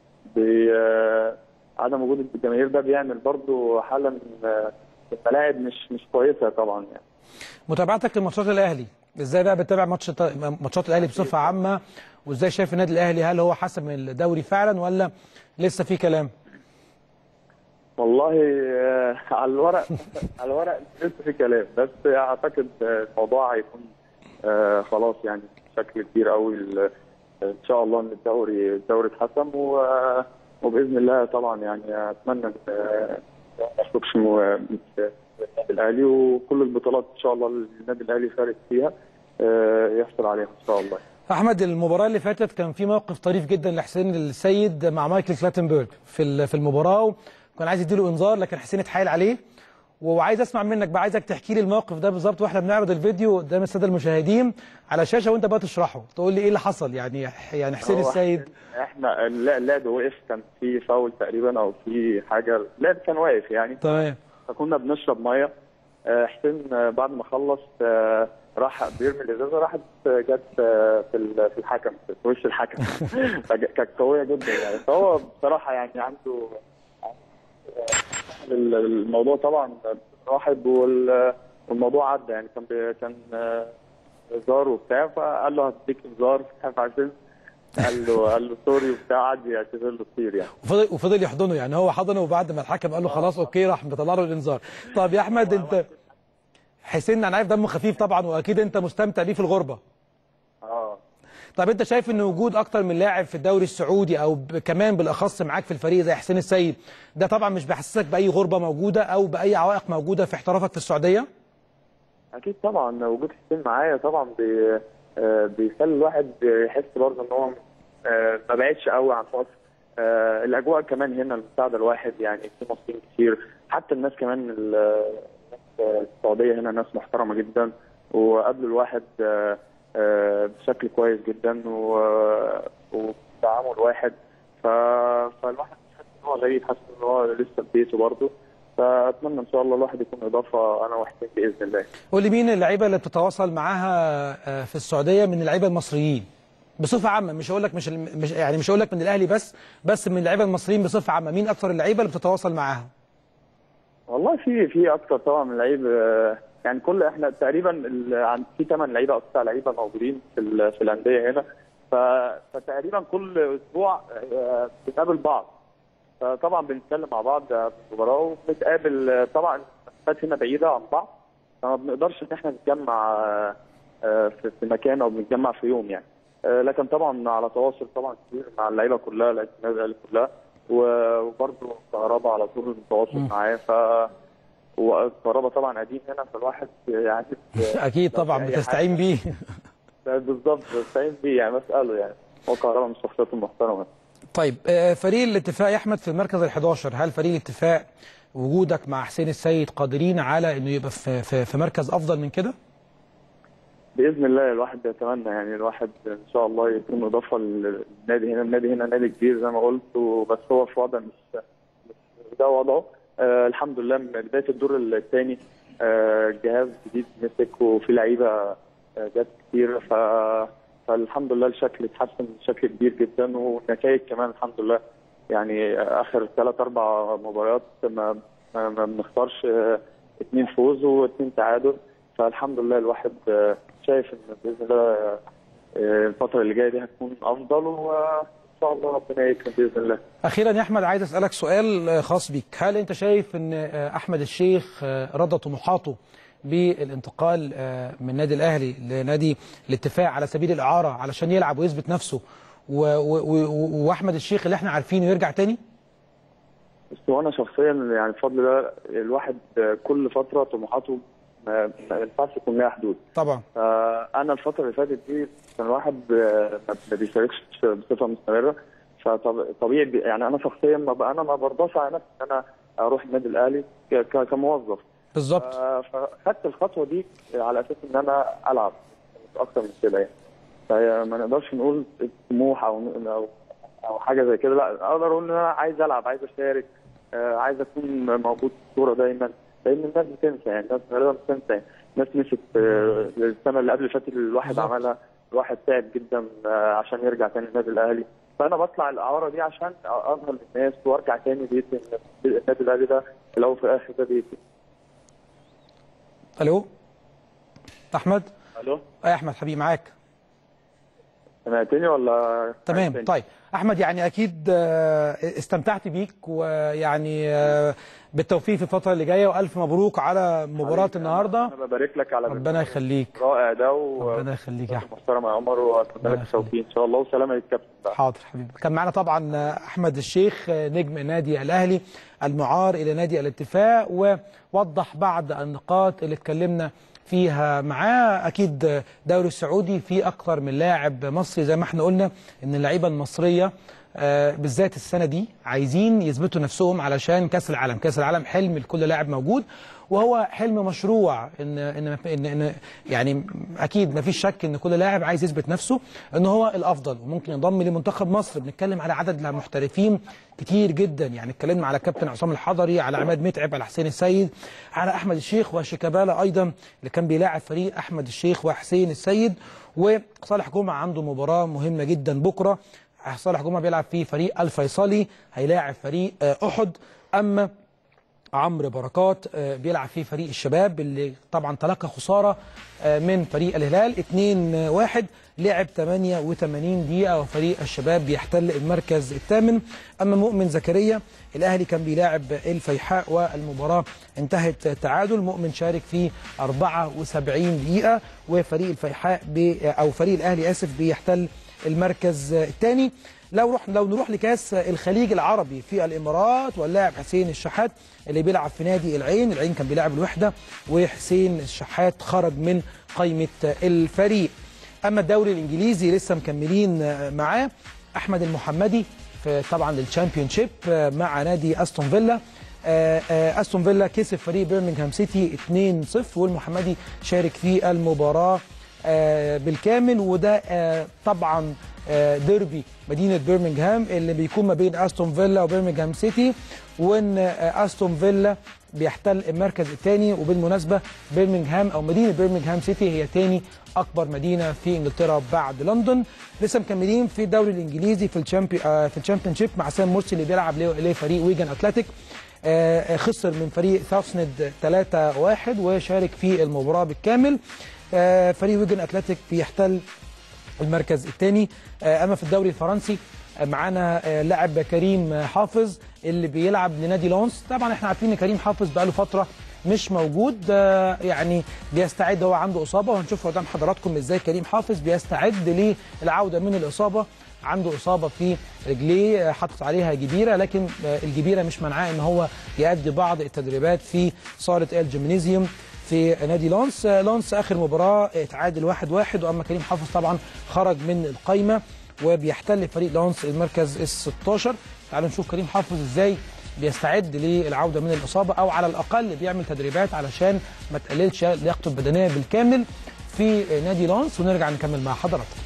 R: عدم وجود الجماهير ده بيعمل برضه حاله من الملاعب مش مش كويسه طبعا يعني.
A: متابعتك لماتشات الاهلي، ازاي بقى بتتابع ماتش ماتشات الاهلي بصفه عامه، وازاي شايف النادي الاهلي؟ هل هو حسم الدوري فعلا ولا لسه في كلام؟
R: والله على الورق على الورق لسه في كلام، بس اعتقد الموضوع هيكون خلاص يعني بشكل كبير قوي ان شاء الله ان الدوري الدوري اتحسم، وباذن الله طبعا يعني اتمنى ان ما يخرجش النادي الاهلي، وكل البطولات ان شاء الله النادي الاهلي فارق فيها يحصل عليها ان شاء الله.
A: احمد، المباراه اللي فاتت كان في موقف طريف جدا لحسين السيد مع مايكل كلاتنبرج في في المباراه، وكان عايز يديله انذار لكن حسين اتحايل عليه، وعايز اسمع منك بقى، عايزك تحكي لي الموقف ده بالظبط واحنا بنعرض الفيديو قدام الساده المشاهدين على الشاشه، وانت بقى تشرحه تقول لي ايه اللي حصل. يعني يعني حسين السيد
R: احنا اللعب وقف، كان في فاول تقريبا او في حاجه، اللعب كان واقف يعني،
A: تمام،
R: فكنا بنشرب ميه. حسين بعد ما خلص راح بيرمي الازازه، راحت جت في في الحكم، في وش الحكم كانت قويه جدا يعني. فهو بصراحه يعني عنده الموضوع طبعا راحب، والموضوع عدى يعني. كان كان هزار وبتاع، فقال له هديك انذار، عشان قال له قال له سوري وبتاع، قعد يعتذر له كتير يعني،
A: وفضل وفضل يحضنه يعني. هو حضنه وبعد ما الحكم قال له خلاص اوكي راح مطلع له الانذار. طب يا احمد، انت حسين انا عارف دمه خفيف طبعا، واكيد انت مستمتع بيه في الغربه.
R: اه
A: طب انت شايف ان وجود اكتر من لاعب في الدوري السعودي، او كمان بالاخص معاك في الفريق زي حسين السيد، ده طبعا مش بيحسسك باي غربه موجوده او باي عوائق موجوده في احترافك في السعوديه؟
R: اكيد طبعا، وجود حسين معايا طبعا بي بيخلي الواحد يحس برضه ان هو ما بعدش قوي عن مصر. الاجواء كمان هنا مساعده الواحد يعني، في مصريين كتير، حتى الناس كمان السعوديه هنا ناس محترمه جدا، وقابلوا الواحد بشكل كويس جدا، وتعامل واحد، فالواحد مش حاسس ان هو غريب، حاسس ان هو لسه في بيته برضه. فاتمنى ان شاء الله الواحد يكون اضافه انا وحسين باذن الله.
A: قول لي مين اللعيبه اللي بتتواصل معاها في السعوديه من اللعيبه المصريين بصفه عامه؟ مش هقول لك مش مش يعني مش هقول لك من الاهلي بس بس من اللعيبه المصريين بصفه عامه، مين اكثر اللعيبه اللي بتتواصل معاها؟
R: والله في في اكثر طبعا من لعيب يعني، كل احنا تقريبا في ثمان لعيبه او تسع لعيبه موجودين في في الانديه هنا، فتقريبا كل اسبوع بنقابل بعض، فطبعا بنتكلم مع بعض في المباراه وبنتقابل. طبعا المسافات هنا بعيده عن بعض، فما بنقدرش ان احنا نتجمع في مكان او بنتجمع في يوم يعني، لكن طبعا على تواصل طبعا كتير مع اللعيبه كلها، لعيبه النادي الاهلي كلها، وبرده كهربا على طول التواصل معاه. ف وكهربا طبعا قديم هنا، فالواحد يعني
A: اكيد طبعا بتستعين بيه.
R: بالظبط بستعين بيه يعني، بساله يعني، هو كهربا من الشخصيات المحترمه.
A: طيب فريق الاتفاق يا احمد في المركز الحداشر، هل فريق الاتفاق وجودك مع حسين السيد قادرين على انه يبقى في في, في مركز افضل من كده؟
R: باذن الله الواحد يتمنى يعني، الواحد ان شاء الله يكون اضافه للنادي هنا. النادي هنا نادي كبير زي ما قلت، وبس هو في وضع مش مش ده وضعه. آه الحمد لله من بدايه الدور الثاني آه جهاز جديد مسك، وفي لعيبه آه جت كتير، ف فالحمد لله الشكل اتحسن بشكل كبير جدا، والنتائج كمان الحمد لله يعني. اخر ثلاث اربع مباريات ما ما, ما بنختارش اثنين فوز واثنين تعادل، فالحمد لله الواحد شايف ان باذن الله الفتره اللي جايه دي هتكون افضل، وان شاء الله ربنا يكرم باذن الله.
A: اخيرا يا احمد عايز اسالك سؤال خاص بيك، هل انت شايف ان احمد الشيخ رضى طموحاته بالانتقال من النادي الاهلي لنادي الاتفاق على سبيل الاعاره علشان يلعب ويثبت نفسه، واحمد الشيخ اللي احنا عارفينه يرجع تاني؟
R: بس هو انا شخصيا يعني بفضل الله الواحد كل فتره طموحاته ما ينفعش يكون لها حدود
A: طبعا.
R: انا الفتره اللي فاتت دي كان الواحد ما بيشاركش بصفه مستمره، فطبيعي يعني انا شخصيا ما انا ما برضاش على نفسي ان انا اروح النادي الاهلي كموظف،
A: بالظبط.
R: فخدت الخطوه دي على اساس ان انا العب مش اكتر من كده يعني. فهي ما نقدرش نقول طموح او او او حاجه زي كده، لا اقدر اقول ان انا عايز العب، عايز اشارك، آه عايز اكون موجود في الصوره دايما، لان الناس بتنسى يعني، الناس غالبا بتنسى يعني. الناس نسيت آه السنه اللي قبل اللي فاتت الواحد بالزبط. عملها، الواحد تعب جدا آه عشان يرجع تاني النادي الاهلي، فانا بطلع الاعاره دي عشان اظهر للناس وارجع تاني بيتي. النادي الاهلي ده لو في الاخر ده بيتي.
A: الو احمد.
R: الو
A: يا احمد حبيبي معاك.
R: سمعتني ولا؟
A: تمام. طيب احمد، يعني اكيد استمتعت بيك، ويعني بالتوفيق في الفتره اللي جايه، والف مبروك على مباراه النهارده.
R: انا ببارك لك على
A: ربنا يخليك
R: رائع ده و...
A: ربنا يخليك يا احمد.
R: محترم يا عمر، واتمنى لك التوفيق ان شاء الله وسلامه للكابتن.
A: حاضر حبيبي. كان معنا طبعا احمد الشيخ نجم النادي الاهلي المعار الى نادي الاتفاق، ووضح بعض النقاط اللي اتكلمنا فيها معاه. اكيد الدوري السعودي فيه اكثر من لاعب مصري، زي ما احنا قلنا ان اللعيبه المصريه آه بالذات السنه دي عايزين يثبتوا نفسهم علشان كاس العالم. كاس العالم حلم لكل لاعب موجود، وهو حلم مشروع. ان ان, إن, إن يعني اكيد ما فيش شك ان كل لاعب عايز يثبت نفسه ان هو الافضل وممكن ينضم لمنتخب مصر. بنتكلم على عدد محترفين كتير جدا، يعني اتكلمنا على كابتن عصام الحضري، على عماد متعب، على حسين السيد، على احمد الشيخ وشيكابالا ايضا اللي كان بيلاعب فريق احمد الشيخ وحسين السيد، وصالح جمعه عنده مباراه مهمه جدا بكره. صالح جمعه بيلعب في فريق الفيصلي، هيلاعب فريق احد. اما عمرو بركات بيلعب في فريق الشباب اللي طبعا تلقى خساره من فريق الهلال اتنين واحد، لعب ثمانية وثمانين دقيقه وفريق الشباب بيحتل المركز الثامن. اما مؤمن زكريا الاهلي كان بيلاعب الفيحاء والمباراه انتهت تعادل. مؤمن شارك في أربعة وسبعين دقيقه، وفريق الفيحاء بي او فريق الاهلي اسف بيحتل المركز الثاني. لو روح لو نروح لكاس الخليج العربي في الامارات، واللاعب حسين الشحات اللي بيلعب في نادي العين، العين كان بيلعب الوحده، وحسين الشحات خرج من قائمه الفريق. اما الدوري الانجليزي لسه مكملين معاه. احمد المحمدي في طبعا الشامبيون شيب مع نادي استون فيلا. استون فيلا كسب فريق بيرمنغهام سيتي اتنين صفر، والمحمدي شارك في المباراه بالكامل. وده طبعا ديربي مدينه بيرمنغهام اللي بيكون ما بين استون فيلا وبيرمنغهام سيتي، وان استون فيلا بيحتل المركز الثاني. وبالمناسبه بيرمنغهام او مدينه بيرمنغهام سيتي هي ثاني اكبر مدينه في انجلترا بعد لندن. لسه مكملين في الدوري الانجليزي في الشامبي في الشامبيون شيب مع سام مرسي اللي بيلعب لفريق ويجن اتلتيك. خسر من فريق ساوثند ثلاثة واحد وشارك في المباراه بالكامل. فريق ويجن اتلتيك بيحتل المركز الثاني. اما في الدوري الفرنسي معانا لاعب كريم حافظ اللي بيلعب لنادي لونس. طبعا احنا عارفين ان كريم حافظ بقاله فتره مش موجود، يعني بيستعد، هو عنده اصابه، وهنشوف قدام حضراتكم ازاي كريم حافظ بيستعد للعوده من الاصابه. عنده اصابه في رجليه حاطط عليها جبيره، لكن الجبيره مش منعاه ان هو يؤدي بعض التدريبات في صاله الجيمنيزيوم في نادي لونس. لونس اخر مباراه اتعادل واحد واحد، واما كريم حافظ طبعا خرج من القايمه وبيحتل فريق لونس المركز ال ستاشر. تعالوا نشوف كريم حافظ ازاي بيستعد للعوده من الاصابه، او على الاقل بيعمل تدريبات علشان ما تقللش لياقته البدنيه بالكامل في نادي لونس، ونرجع نكمل مع حضراتكم.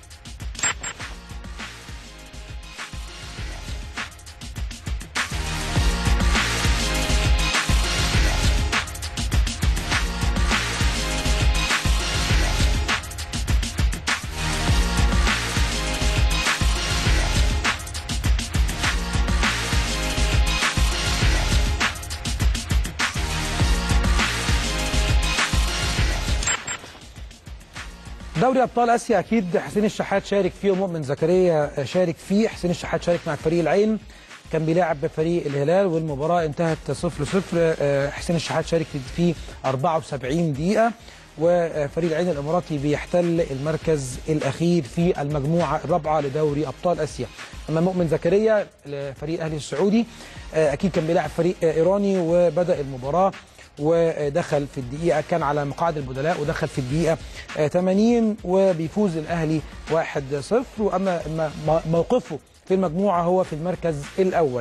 A: دوري ابطال اسيا اكيد حسين الشحات شارك فيه ومؤمن زكريا شارك فيه. حسين الشحات شارك مع فريق العين، كان بيلعب فريق الهلال والمباراه انتهت صفر صفر. حسين الشحات شارك في أربعة وسبعين دقيقه، وفريق العين الاماراتي بيحتل المركز الاخير في المجموعه الرابعه لدوري ابطال اسيا. اما مؤمن زكريا فريق الاهلي السعودي اكيد كان بيلعب فريق ايراني، وبدا المباراه ودخل في الدقيقة، كان على مقاعد البدلاء ودخل في الدقيقة ثمانين وبيفوز الأهلي واحد صفر. وأما موقفه في المجموعة هو في المركز الأول.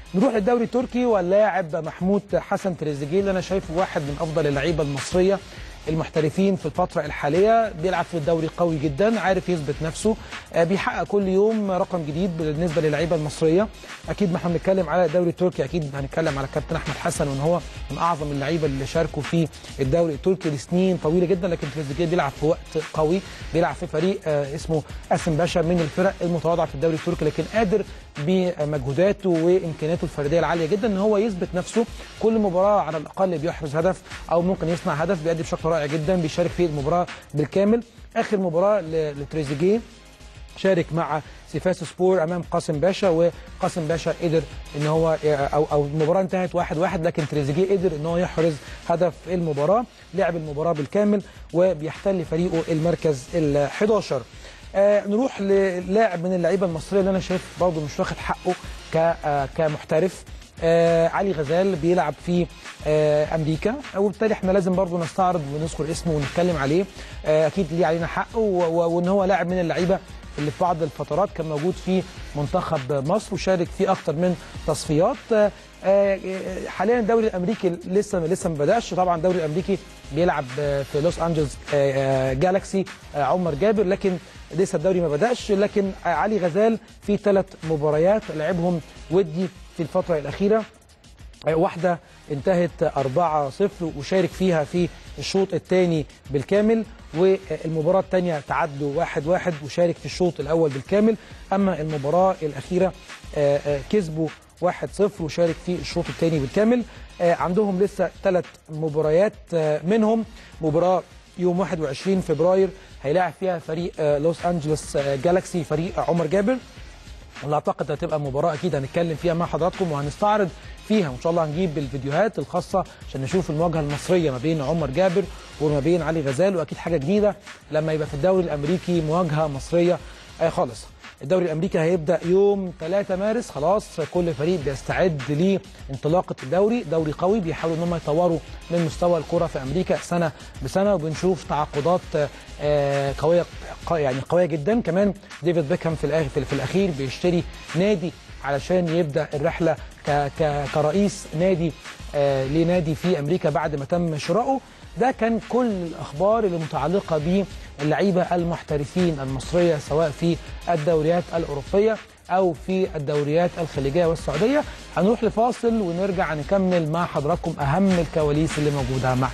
A: نروح للدوري التركي واللاعب محمود حسن تريزيجيه اللي انا شايفه واحد من افضل اللعيبه المصريه المحترفين في الفترة الحالية. بيلعب في الدوري قوي جدا، عارف يثبت نفسه، بيحقق كل يوم رقم جديد بالنسبة للعيبة المصرية. أكيد ما احنا بنتكلم على الدوري التركي أكيد هنتكلم على كابتن أحمد حسن وإن هو من أعظم اللعيبة اللي شاركوا في الدوري التركي لسنين طويلة جدا، لكن تريزيجيه بيلعب في وقت قوي، بيلعب في فريق اسمه قاسم باشا من الفرق المتواضعة في الدوري التركي، لكن قادر بمجهوداته وإمكانياته الفردية العالية جدا إن هو يثبت نفسه كل مباراة، على الأقل بيحرز هدف أو ممكن يصنع هدف، بيأدي بشكل رائع جدا، بيشارك في المباراه بالكامل. اخر مباراه لتريزيجيه شارك مع سيفاس سبور امام قاسم باشا، وقاسم باشا قدر ان هو او او المباراه انتهت واحد واحد، لكن تريزيجيه قدر ان هو يحرز هدف المباراه، لعب المباراه بالكامل وبيحتل فريقه المركز الحداشر. آه نروح للاعب من اللعيبه المصريه اللي انا شايف برضه مش واخد حقه آه كمحترف، آه علي غزال، بيلعب في آه امريكا، وبالتالي احنا لازم برضو نستعرض ونذكر اسمه ونتكلم عليه. آه اكيد ليه علينا حقه، وان هو لاعب من اللعيبه اللي في بعض الفترات كان موجود في منتخب مصر وشارك في اكتر من تصفيات. آه آه حاليا الدوري الامريكي لسه لسه ما بداش، طبعا الدوري الامريكي بيلعب في لوس انجلز آه جالاكسي آه عمر جابر، لكن لسه الدوري ما بداش. لكن آه علي غزال في ثلاث مباريات لعبهم ودي في الفترة الأخيرة، واحدة انتهت أربعة صفر وشارك فيها في الشوط الثاني بالكامل، والمباراة الثانية تعادلوا واحد واحد وشارك في الشوط الأول بالكامل. أما المباراة الأخيرة كسبوا واحد صفر وشارك في الشوط الثاني بالكامل. عندهم لسه ثلاث مباريات، منهم مباراة يوم واحد وعشرين فبراير هيلاعب فيها فريق لوس أنجلوس جالاكسي فريق عمر جابر، واللي اعتقد هتبقى مباراه اكيد هنتكلم فيها مع حضراتكم وهنستعرض فيها، وان شاء الله هنجيب الفيديوهات الخاصه عشان نشوف المواجهه المصريه ما بين عمر جابر وما بين علي غزال، واكيد حاجه جديده لما يبقى في الدوري الامريكي مواجهه مصريه آه خالص. الدوري الامريكي هيبدا يوم ثلاثة مارس، خلاص كل فريق بيستعد لانطلاقه الدوري، دوري قوي بيحاولوا ان هم يطوروا من مستوى الكره في امريكا سنه بسنه، وبنشوف تعاقدات آه قويه يعني قويه جدا. كمان ديفيد بيكهام في الاخر في الاخير بيشتري نادي علشان يبدا الرحله ك ك كرئيس نادي آه لنادي في امريكا بعد ما تم شرائه. ده كان كل الاخبار اللي متعلقه باللعيبه المحترفين المصريه سواء في الدوريات الاوروبيه او في الدوريات الخليجيه والسعوديه. هنروح لفاصل ونرجع نكمل مع حضراتكم اهم الكواليس اللي موجوده معنا.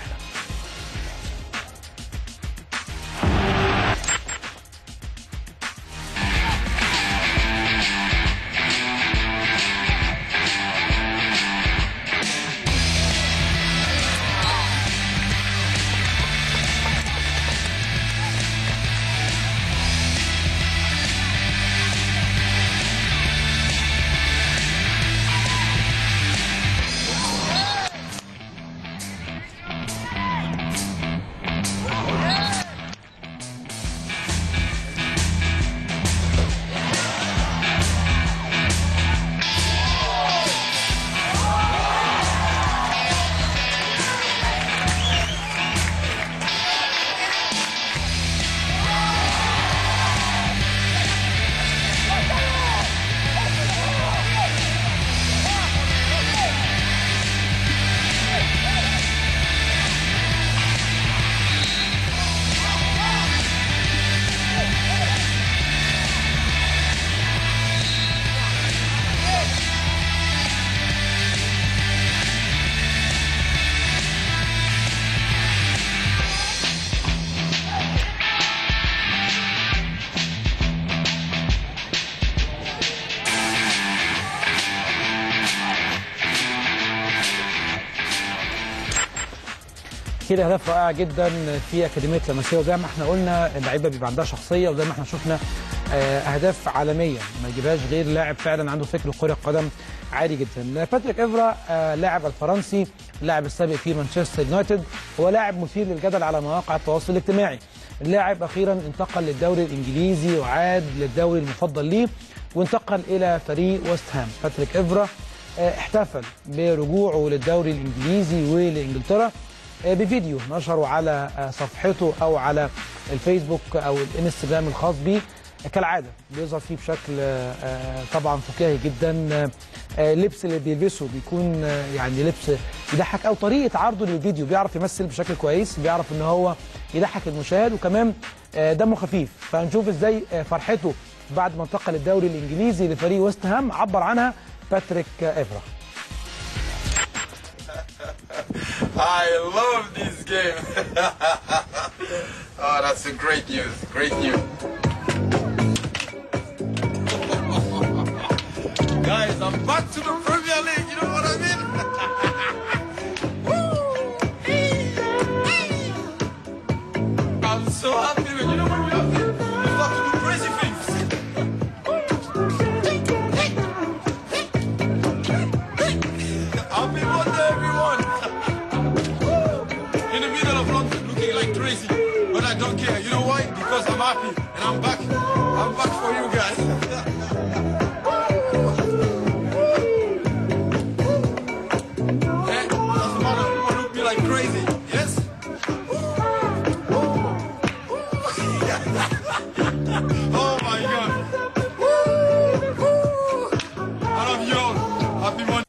A: كده اهداف رائعه جدا في اكاديميه لاماسيا، وزي ما احنا قلنا اللعيبه بيبقى عندها شخصيه، وزي ما احنا شفنا اهداف عالميه ما يجيبهاش غير لاعب فعلا عنده فكر كره قدم عالي جدا. باتريك إيفرا لاعب الفرنسي، اللاعب السابق في مانشستر يونايتد، هو لاعب مثير للجدل على مواقع التواصل الاجتماعي. اللاعب اخيرا انتقل للدوري الانجليزي وعاد للدوري المفضل ليه وانتقل الى فريق ويست هام. باتريك إيفرا احتفل برجوعه للدوري الانجليزي ولانجلترا بفيديو نشره على صفحته او على الفيسبوك او الانستجرام الخاص به، كالعاده بيظهر فيه بشكل طبعا فكاهي جدا. اللبس اللي بيلبسه بيكون يعني لبس يضحك، او طريقه عرضه للفيديو بيعرف يمثل بشكل كويس، بيعرف ان هو يضحك المشاهد، وكمان دمه خفيف. فهنشوف ازاي فرحته بعد ما انتقل الدوري الانجليزي لفريق ويست هام عبر عنها باتريك إيفرا.
F: I love this game. Oh, that's a great news. Great news. Guys, I'm back to the Premier League. You know what I mean? I'm so happy. You know what we have to do? We have to do crazy things. Happy birthday, everyone. In the middle of London, looking like crazy, but I don't care. You know why? Because I'm happy and I'm back. I'm back for you guys. Hey, doesn't matter. People look me like crazy. Yes. Oh my God. I love you all. Happy Monday.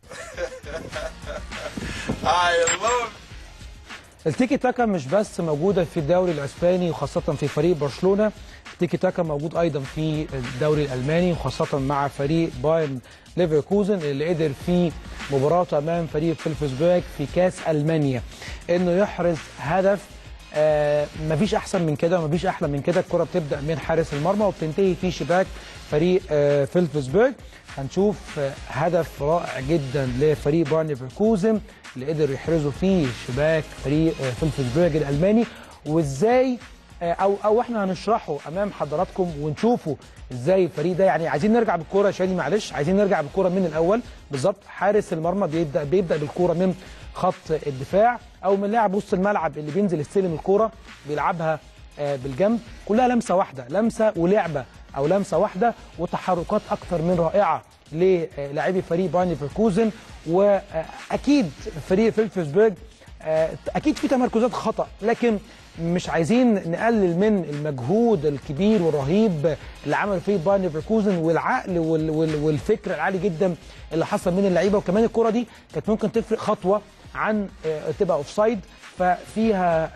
F: I love.
A: التيكي تاكا مش بس موجوده في الدوري الاسباني وخاصه في فريق برشلونه، التيكي تاكا موجود ايضا في الدوري الالماني وخاصه مع فريق بايرن ليفركوزن اللي قدر في مباراته امام فريق فيلفسبورغ في كاس المانيا انه يحرز هدف. آه مفيش احسن من كده ومفيش احلى من كده. الكره بتبدا من حارس المرمى وبتنتهي في شباك فريق آه فيلفسبورغ. هنشوف آه هدف رائع جدا لفريق بايرن ليفركوزن اللي قدر يحرزه في شباك فريق آه فيلفسبورغ الالماني، وازاي آه او او احنا هنشرحه امام حضراتكم ونشوفوا ازاي الفريق ده. يعني عايزين نرجع بالكوره يا شادي، معلش عايزين نرجع بالكوره من الاول بالظبط. حارس المرمى بيبدا بيبدا بالكوره من خط الدفاع او من لاعب وسط الملعب اللي بينزل يستلم الكوره بيلعبها بالجنب، كلها لمسه واحده، لمسه ولعبه او لمسه واحده وتحركات اكثر من رائعه للاعبي فريق بايرن ليفركوزن. واكيد فريق فيلفسبورغ اكيد في تمركزات خطا، لكن مش عايزين نقلل من المجهود الكبير والرهيب اللي عمل فيه بايرن ليفركوزن والعقل والفكر العالي جدا اللي حصل من اللعيبه. وكمان الكره دي كانت ممكن تفرق خطوه عن تبقى اوفسايد، ففيها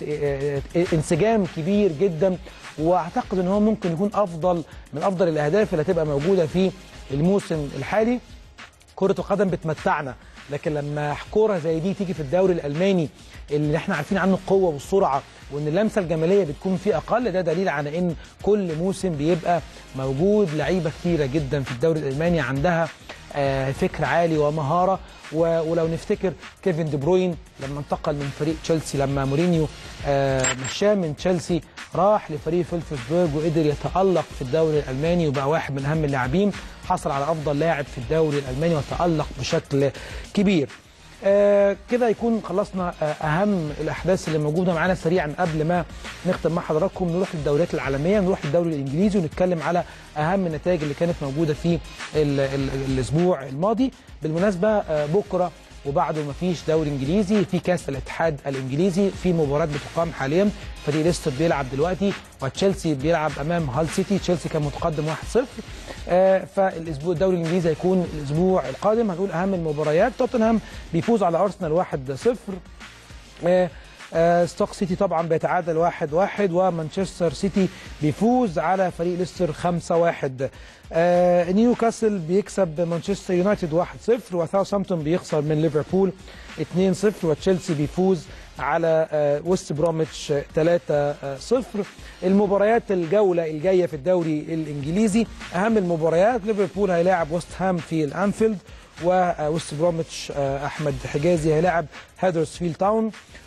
A: انسجام كبير جدا، واعتقد ان هو ممكن يكون افضل من افضل الاهداف اللي هتبقى موجوده في الموسم الحالي. كره القدم بتمتعنا، لكن لما كوره زي دي تيجي في الدوري الالماني اللي احنا عارفين عنه القوه والسرعه وان اللمسه الجماليه بتكون فيه اقل، ده دليل على ان كل موسم بيبقى موجود لعيبه كتيره جدا في الدوري الالماني عندها آه فكر عالي ومهاره. ولو نفتكر كيفن دي بروين لما انتقل من فريق تشيلسي، لما مورينيو آه مشاه من تشيلسي راح لفريق فيلفسبورغ وقدر يتالق في الدوري الالماني وبقى واحد من اهم اللاعبين، حصل على افضل لاعب في الدوري الالماني وتالق بشكل كبير. آه كده يكون خلصنا آه اهم الاحداث اللي موجوده معانا سريعا قبل ما نختم مع حضراتكم. نروح للدوريات العالميه، نروح للدوري الانجليزي ونتكلم على اهم النتائج اللي كانت موجوده في ال ال الاسبوع الماضي. بالمناسبه آه بكره وبعده مفيش دوري انجليزي، في كاس الاتحاد الانجليزي، في مباراه بتقام حاليا. فريق ليستر بيلعب دلوقتي وتشيلسي بيلعب امام هال سيتي. تشيلسي كان متقدم واحد صفر. آه فالاسبوع الدوري الانجليزي هيكون الاسبوع القادم. هنقول اهم المباريات. توتنهام بيفوز على ارسنال واحد صفر. آه آه ستوك سيتي طبعا بيتعادل واحد واحد، ومانشستر سيتي بيفوز على فريق ليستر خمسة واحد. آه نيوكاسل بيكسب مانشستر يونايتد واحد صفر، وساوثهامبتون بيخسر من ليفربول اتنين صفر، وتشيلسي بيفوز على آه ويست بروميتش ثلاثة صفر. المباريات الجوله الجايه في الدوري الانجليزي، اهم المباريات ليفربول هيلاعب ويست هام في الانفيلد، وويست بروميتش آه احمد حجازي هيلاعب هادرسفيلد تاون،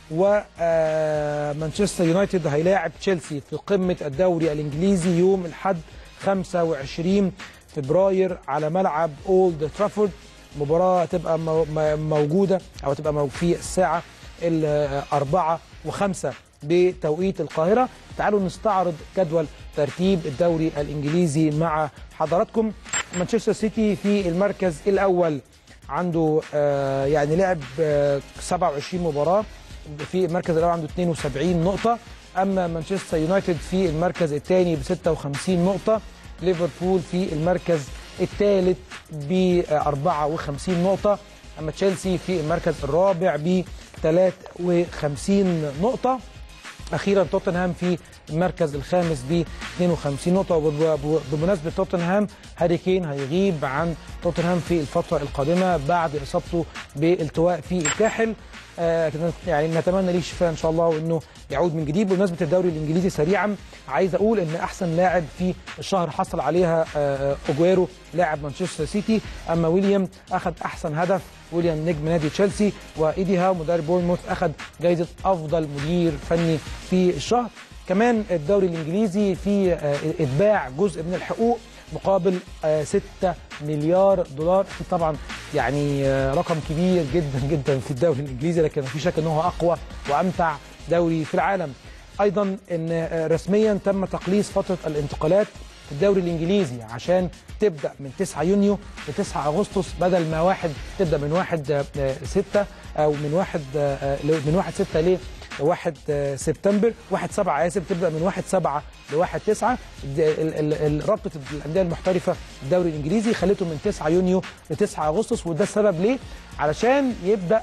A: ومانشستر يونايتد هيلاعب تشيلسي في قمه الدوري الانجليزي يوم الاحد خمسة وعشرين فبراير على ملعب اولد ترافورد. مباراه هتبقى موجوده او هتبقى في الساعه الأربعة وخمسة بتوقيت القاهره. تعالوا نستعرض جدول ترتيب الدوري الانجليزي مع حضراتكم. مانشستر سيتي في المركز الاول عنده آه يعني لعب آه سبعة وعشرين مباراه، في المركز الاول عنده اثنين وسبعين نقطه. اما مانشستر يونايتد في المركز الثاني ب ستة وخمسين نقطه. ليفربول في المركز الثالث ب أربعة وخمسين نقطه. اما تشيلسي في المركز الرابع ب ثلاثة وخمسين نقطه. اخيرا توتنهام في المركز الخامس ب اثنين وخمسين نقطه. وبمناسبه توتنهام، هاري كين هيغيب عن توتنهام في الفتره القادمه بعد اصابته بالتواء في الكاحل. آه يعني نتمنى ليه الشفاء ان شاء الله وانه يعود من جديد. بمناسبه الدوري الانجليزي سريعا، عايز اقول ان احسن لاعب في الشهر حصل عليها آه اوجويرو لاعب مانشستر سيتي. اما ويليام اخذ احسن هدف، ويليام نجم نادي تشيلسي. وايدي هاو مدرب بورنموث اخذ جائزه افضل مدير فني في الشهر. كمان الدوري الانجليزي في آه اتباع جزء من الحقوق مقابل آه ستة مليار دولار. طبعا يعني آه رقم كبير جدا جدا في الدوري الانجليزي، لكن ما في شك ان هو اقوى وامتع دوري في العالم. ايضا ان آه رسميا تم تقليص فتره الانتقالات في الدوري الانجليزي عشان تبدا من تسعة يونيو ل تسعة اغسطس، بدل ما واحد تبدا من واحد ستة او من واحد من واحد ستة ل واحد سبتمبر، واحد سبعة اسف، تبدا من واحد سبعة ل واحد تسعة. رابطه الانديه المحترفه في الدوري الانجليزي خلته من تسعة يونيو ل تسعة اغسطس، وده السبب ليه؟ علشان يبدا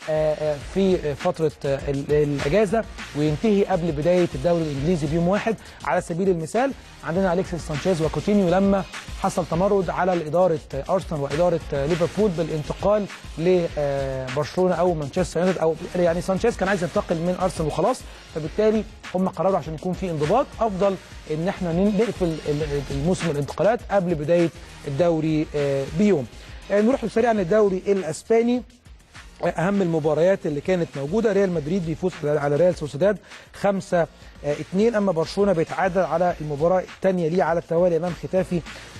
A: في فترة الأجازة وينتهي قبل بداية الدوري الإنجليزي بيوم واحد. على سبيل المثال عندنا أليكسيس سانشيز وكوتينيو لما حصل تمرد على إدارة أرسنال وإدارة ليفربول بالانتقال لبرشلونة أو مانشستر يونايتد، أو يعني سانشيز كان عايز ينتقل من أرسنال وخلاص، فبالتالي هم قرروا عشان يكون في انضباط أفضل إن احنا نقفل الموسم الانتقالات قبل بداية الدوري بيوم. نروح سريعا للدوري الأسباني. اهم المباريات اللي كانت موجوده، ريال مدريد بيفوز على ريال سوسيداد خمسة اثنين. اما برشلونه بيتعادل على المباراه الثانيه ليه على التوالي امام ختافي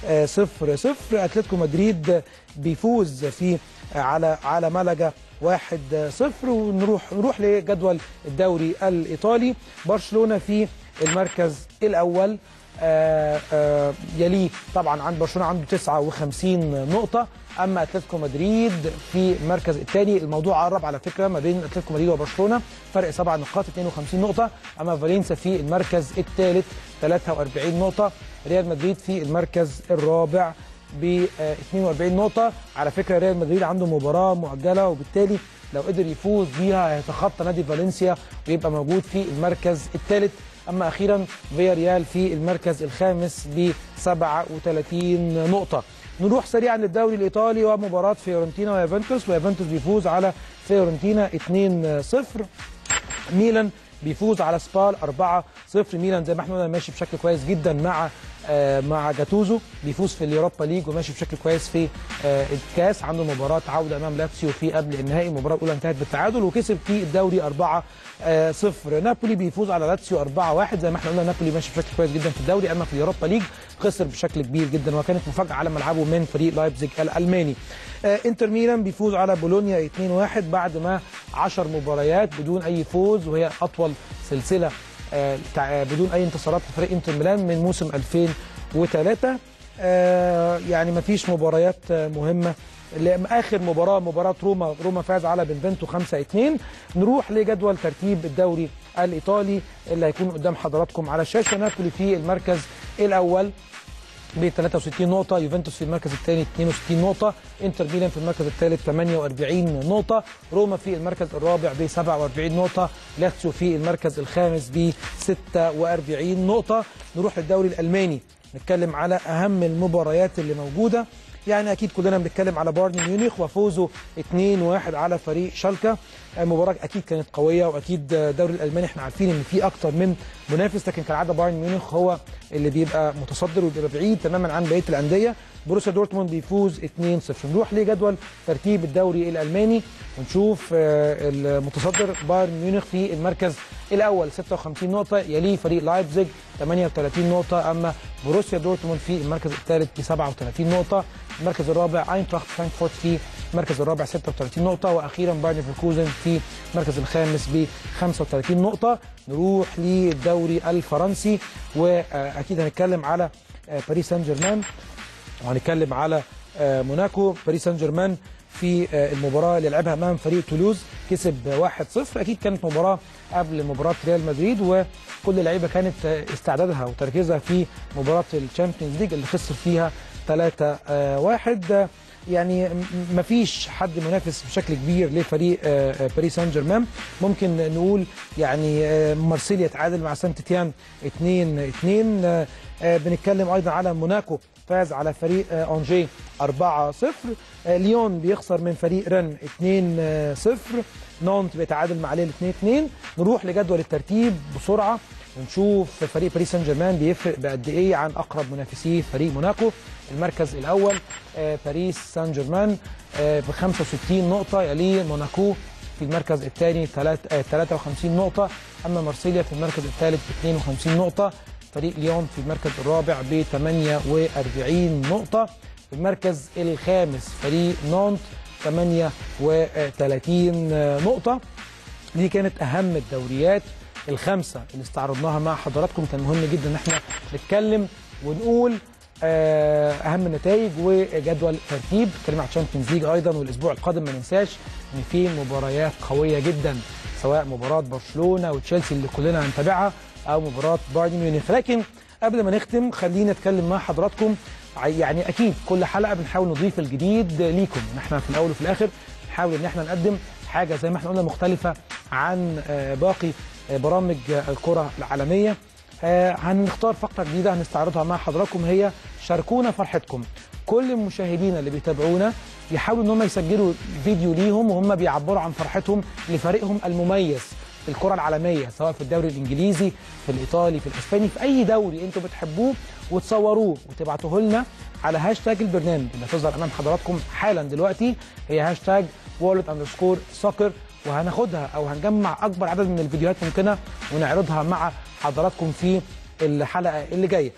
A: صفر صفر. اتلتيكو مدريد بيفوز في على على مالاجا واحد صفر. ونروح نروح لجدول الدوري الايطالي. برشلونه في المركز الاول، آآ آآ يليه طبعا عند برشلونه عنده تسعة وخمسين نقطه. اما اتلتيكو مدريد في المركز الثاني. الموضوع قرب على فكره ما بين اتلتيكو مدريد وبرشلونه، فرق سبع نقاط اثنين وخمسين نقطه. اما فالنسيا في المركز الثالث ثلاثة وأربعين نقطه. ريال مدريد في المركز الرابع ب اثنين وأربعين نقطه. على فكره ريال مدريد عنده مباراه مؤجله، وبالتالي لو قدر يفوز بيها هيتخطى نادي فالنسيا ويبقى موجود في المركز الثالث. اما اخيرا فيا ريال في المركز الخامس ب سبعة وثلاثين نقطه. نروح سريعا للدوري الايطالي ومباراه فيورنتينا ويوفنتوس. ويوفنتوس بيفوز على فيورنتينا اثنين صفر. ميلان بيفوز على سبال أربعة صفر. ميلان زي ما احنا قلنا ماشي بشكل كويس جدا مع آه مع جاتوزو، بيفوز في اليوروبا ليج وماشي بشكل كويس في آه الكاس. عنده مباراه عوده امام لاتسيو في قبل النهائي، المباراه الاولى انتهت بالتعادل، وكسب في الدوري أربعة صفر. نابولي بيفوز على لاتسيو أربعة واحد. زي ما احنا قلنا نابولي ماشي بشكل كويس جدا في الدوري. اما في اليوروبا ليج خسر بشكل كبير جدا، وكانت مفاجاه على ملعبه من فريق لايبزيج الالماني. آه انتر ميلان بيفوز على بولونيا اثنين واحد بعد ما عشر مباريات بدون اي فوز، وهي اطول سلسله آه بدون اي انتصارات لفريق انتر ميلان من موسم ألفين وثلاثة. آه يعني ما فيش مباريات آه مهمه. اخر مباراه مباراه روما، روما فاز على بنفنتو خمسة اثنين. نروح لجدول ترتيب الدوري الايطالي اللي هيكون قدام حضراتكم على الشاشه. نابولي في المركز الاول ب ثلاثة وستين نقطة، يوفنتوس في المركز الثاني اثنين وستين نقطة، انتر ميلان في المركز الثالث ثمانية وأربعين نقطة، روما في المركز الرابع ب سبعة وأربعين نقطة، لاتسيو في المركز الخامس ب ستة وأربعين نقطة. نروح للدوري الألماني نتكلم على أهم المباريات اللي موجودة. يعني اكيد كلنا بنتكلم على بايرن ميونخ وفوزه اثنين واحد على فريق شالكا. مباراه اكيد كانت قويه، واكيد الدوري الالماني احنا عارفين ان في اكتر من منافس، لكن كالعاده بايرن ميونخ هو اللي بيبقى متصدر وبيبقى بعيد تماما عن بقيه الانديه. بروسيا دورتموند بيفوز اثنين صفر. نروح لجدول ترتيب الدوري الالماني ونشوف المتصدر بايرن ميونخ في المركز الاول ستة وخمسين نقطه، يليه فريق لايبزيج ثمانية وثلاثين نقطه. اما بروسيا دورتموند في المركز الثالث ب سبعة وثلاثين نقطه. المركز الرابع اينتراخت فرانكفورت في المركز الرابع ستة وثلاثين نقطه. واخيرا بايرن ليفركوزن في المركز الخامس ب خمسة وثلاثين نقطه. نروح للدوري الفرنسي واكيد هنتكلم على باريس سان جيرمان وهنتكلم على موناكو. باريس سان جيرمان في المباراه اللي لعبها امام فريق تولوز، كسب واحد صفر. اكيد كانت مباراه قبل مباراه ريال مدريد، وكل اللعيبه كانت استعدادها وتركيزها في مباراه الشامبيونز ليج اللي خسر فيها ثلاثة واحد. يعني مفيش حد منافس بشكل كبير لفريق باريس سان جيرمان. ممكن نقول يعني مارسيليا تعادل مع سانت تيان اتنين اتنين. بنتكلم ايضا على موناكو فاز على فريق أنجي أربعة صفر. ليون بيخسر من فريق رن اتنين صفر. نونت بيتعادل مع ليل اتنين اتنين. نروح لجدول الترتيب بسرعه ونشوف فريق باريس سان جيرمان بيفرق بقد ايه عن اقرب منافسيه فريق موناكو. المركز الاول باريس سان جيرمان ب خمسة وستين نقطه، يليه موناكو في المركز الثاني ثلاثة وخمسين نقطه، اما مارسيليا في المركز الثالث ب اثنين وخمسين نقطه، فريق ليون في المركز الرابع ب ثمانية وأربعين نقطه، في المركز الخامس فريق نونت ثمانية وثلاثين نقطه. دي كانت اهم الدوريات الخمسه اللي استعرضناها مع حضراتكم. كان مهم جدا ان احنا نتكلم ونقول اهم النتائج وجدول ترتيب. نتكلم عن الشامبيونز ليج ايضا، والاسبوع القادم ما ننساش ان في مباريات قويه جدا، سواء مباراه برشلونه وتشيلسي اللي كلنا هنتابعها او مباراه بايرن ميونخ. لكن قبل ما نختم خلينا نتكلم مع حضراتكم. يعني اكيد كل حلقه بنحاول نضيف الجديد ليكم، ان احنا في الاول وفي الاخر بنحاول ان احنا نقدم حاجه زي ما احنا قلنا مختلفه عن باقي برامج الكره العالميه. هنختار فقره جديده هنستعرضها مع حضراتكم، هي شاركونا فرحتكم. كل المشاهدين اللي بيتابعونا يحاولوا ان هم يسجلوا فيديو ليهم وهم بيعبروا عن فرحتهم لفريقهم المميز في الكره العالميه، سواء في الدوري الانجليزي، في الايطالي، في الاسباني، في اي دوري انتم بتحبوه، وتصوروه وتبعتوه لنا على هاشتاج البرنامج اللي هتظهر امام حضراتكم حالا دلوقتي، هي هاشتاج وورلد اندرسكور سوكر، وهناخدها او هنجمع اكبر عدد من الفيديوهات ممكنه ونعرضها مع حضراتكم في الحلقه اللي جايه.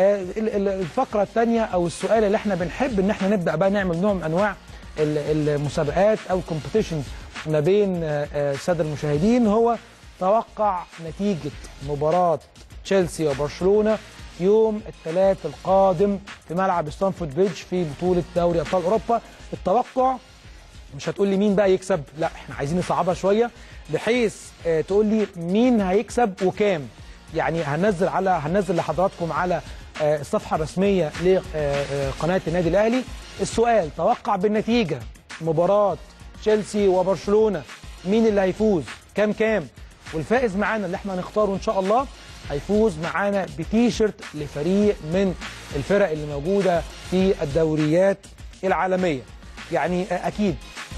A: الفقره الثانيه او السؤال اللي احنا بنحب ان احنا نبدا بقى نعمل نوع من انواع المسابقات او الكومبيتيشنز ما بين الساده المشاهدين، هو توقع نتيجه مباراه تشيلسي وبرشلونه يوم الثلاث القادم في ملعب ستانفورد بريدج في بطوله دوري ابطال اوروبا. التوقع مش هتقول لي مين بقى يكسب، لا احنا عايزين نصعبها شويه بحيث اه تقول لي مين هيكسب وكام. يعني هننزل على هننزل لحضراتكم على اه الصفحه الرسميه لقناه النادي الاهلي السؤال توقع بالنتيجه مباراه تشيلسي وبرشلونه مين اللي هيفوز كام كام، والفائز معانا اللي احنا هنختاره ان شاء الله هيفوز معانا بتيشيرت لفريق من الفرق اللي موجوده في الدوريات العالميه. يعني اكيد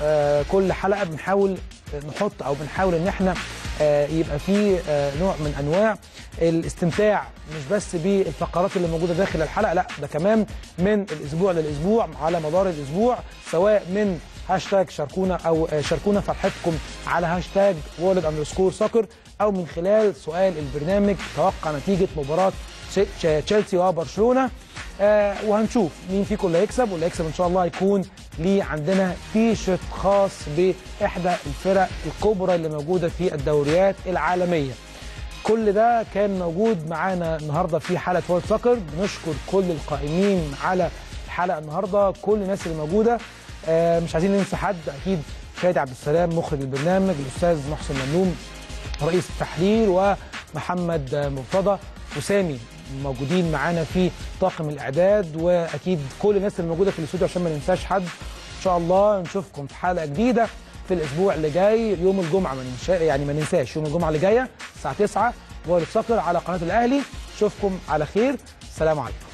A: كل حلقه بنحاول نحط او بنحاول ان احنا يبقى في نوع من انواع الاستمتاع، مش بس بالفقرات اللي موجوده داخل الحلقه، لا ده كمان من الاسبوع للاسبوع على مدار الاسبوع، سواء من هاشتاج شاركونا او شاركونا فرحتكم على هاشتاج وورلد اندرسكور سوكر، او من خلال سؤال البرنامج توقع نتيجه مباراه تشيلسي وبرشلونه. آه وهنشوف مين فيكم اللي هيكسب، واللي هيكسب ان شاء الله هيكون ليه عندنا تي شيرت خاص باحدى الفرق الكبرى اللي موجوده في الدوريات العالميه. كل ده كان موجود معانا النهارده في حلقه وورلد سوكر. بنشكر كل القائمين على الحلقه النهارده، كل الناس اللي موجوده. آه مش عايزين ننسى حد، اكيد شادي عبد السلام مخرج البرنامج، الاستاذ محسن ممنون رئيس التحرير، ومحمد مرتضى وسامي موجودين معانا في طاقم الاعداد، واكيد كل الناس اللي موجوده في الاستوديو عشان ما ننساش حد. ان شاء الله نشوفكم في حلقه جديده في الاسبوع اللي جاي يوم الجمعه، ما ننساش يعني ما ننساش يوم الجمعه اللي جايه الساعه تسعة وورلد سوكر على قناه الاهلي. نشوفكم على خير، السلام عليكم.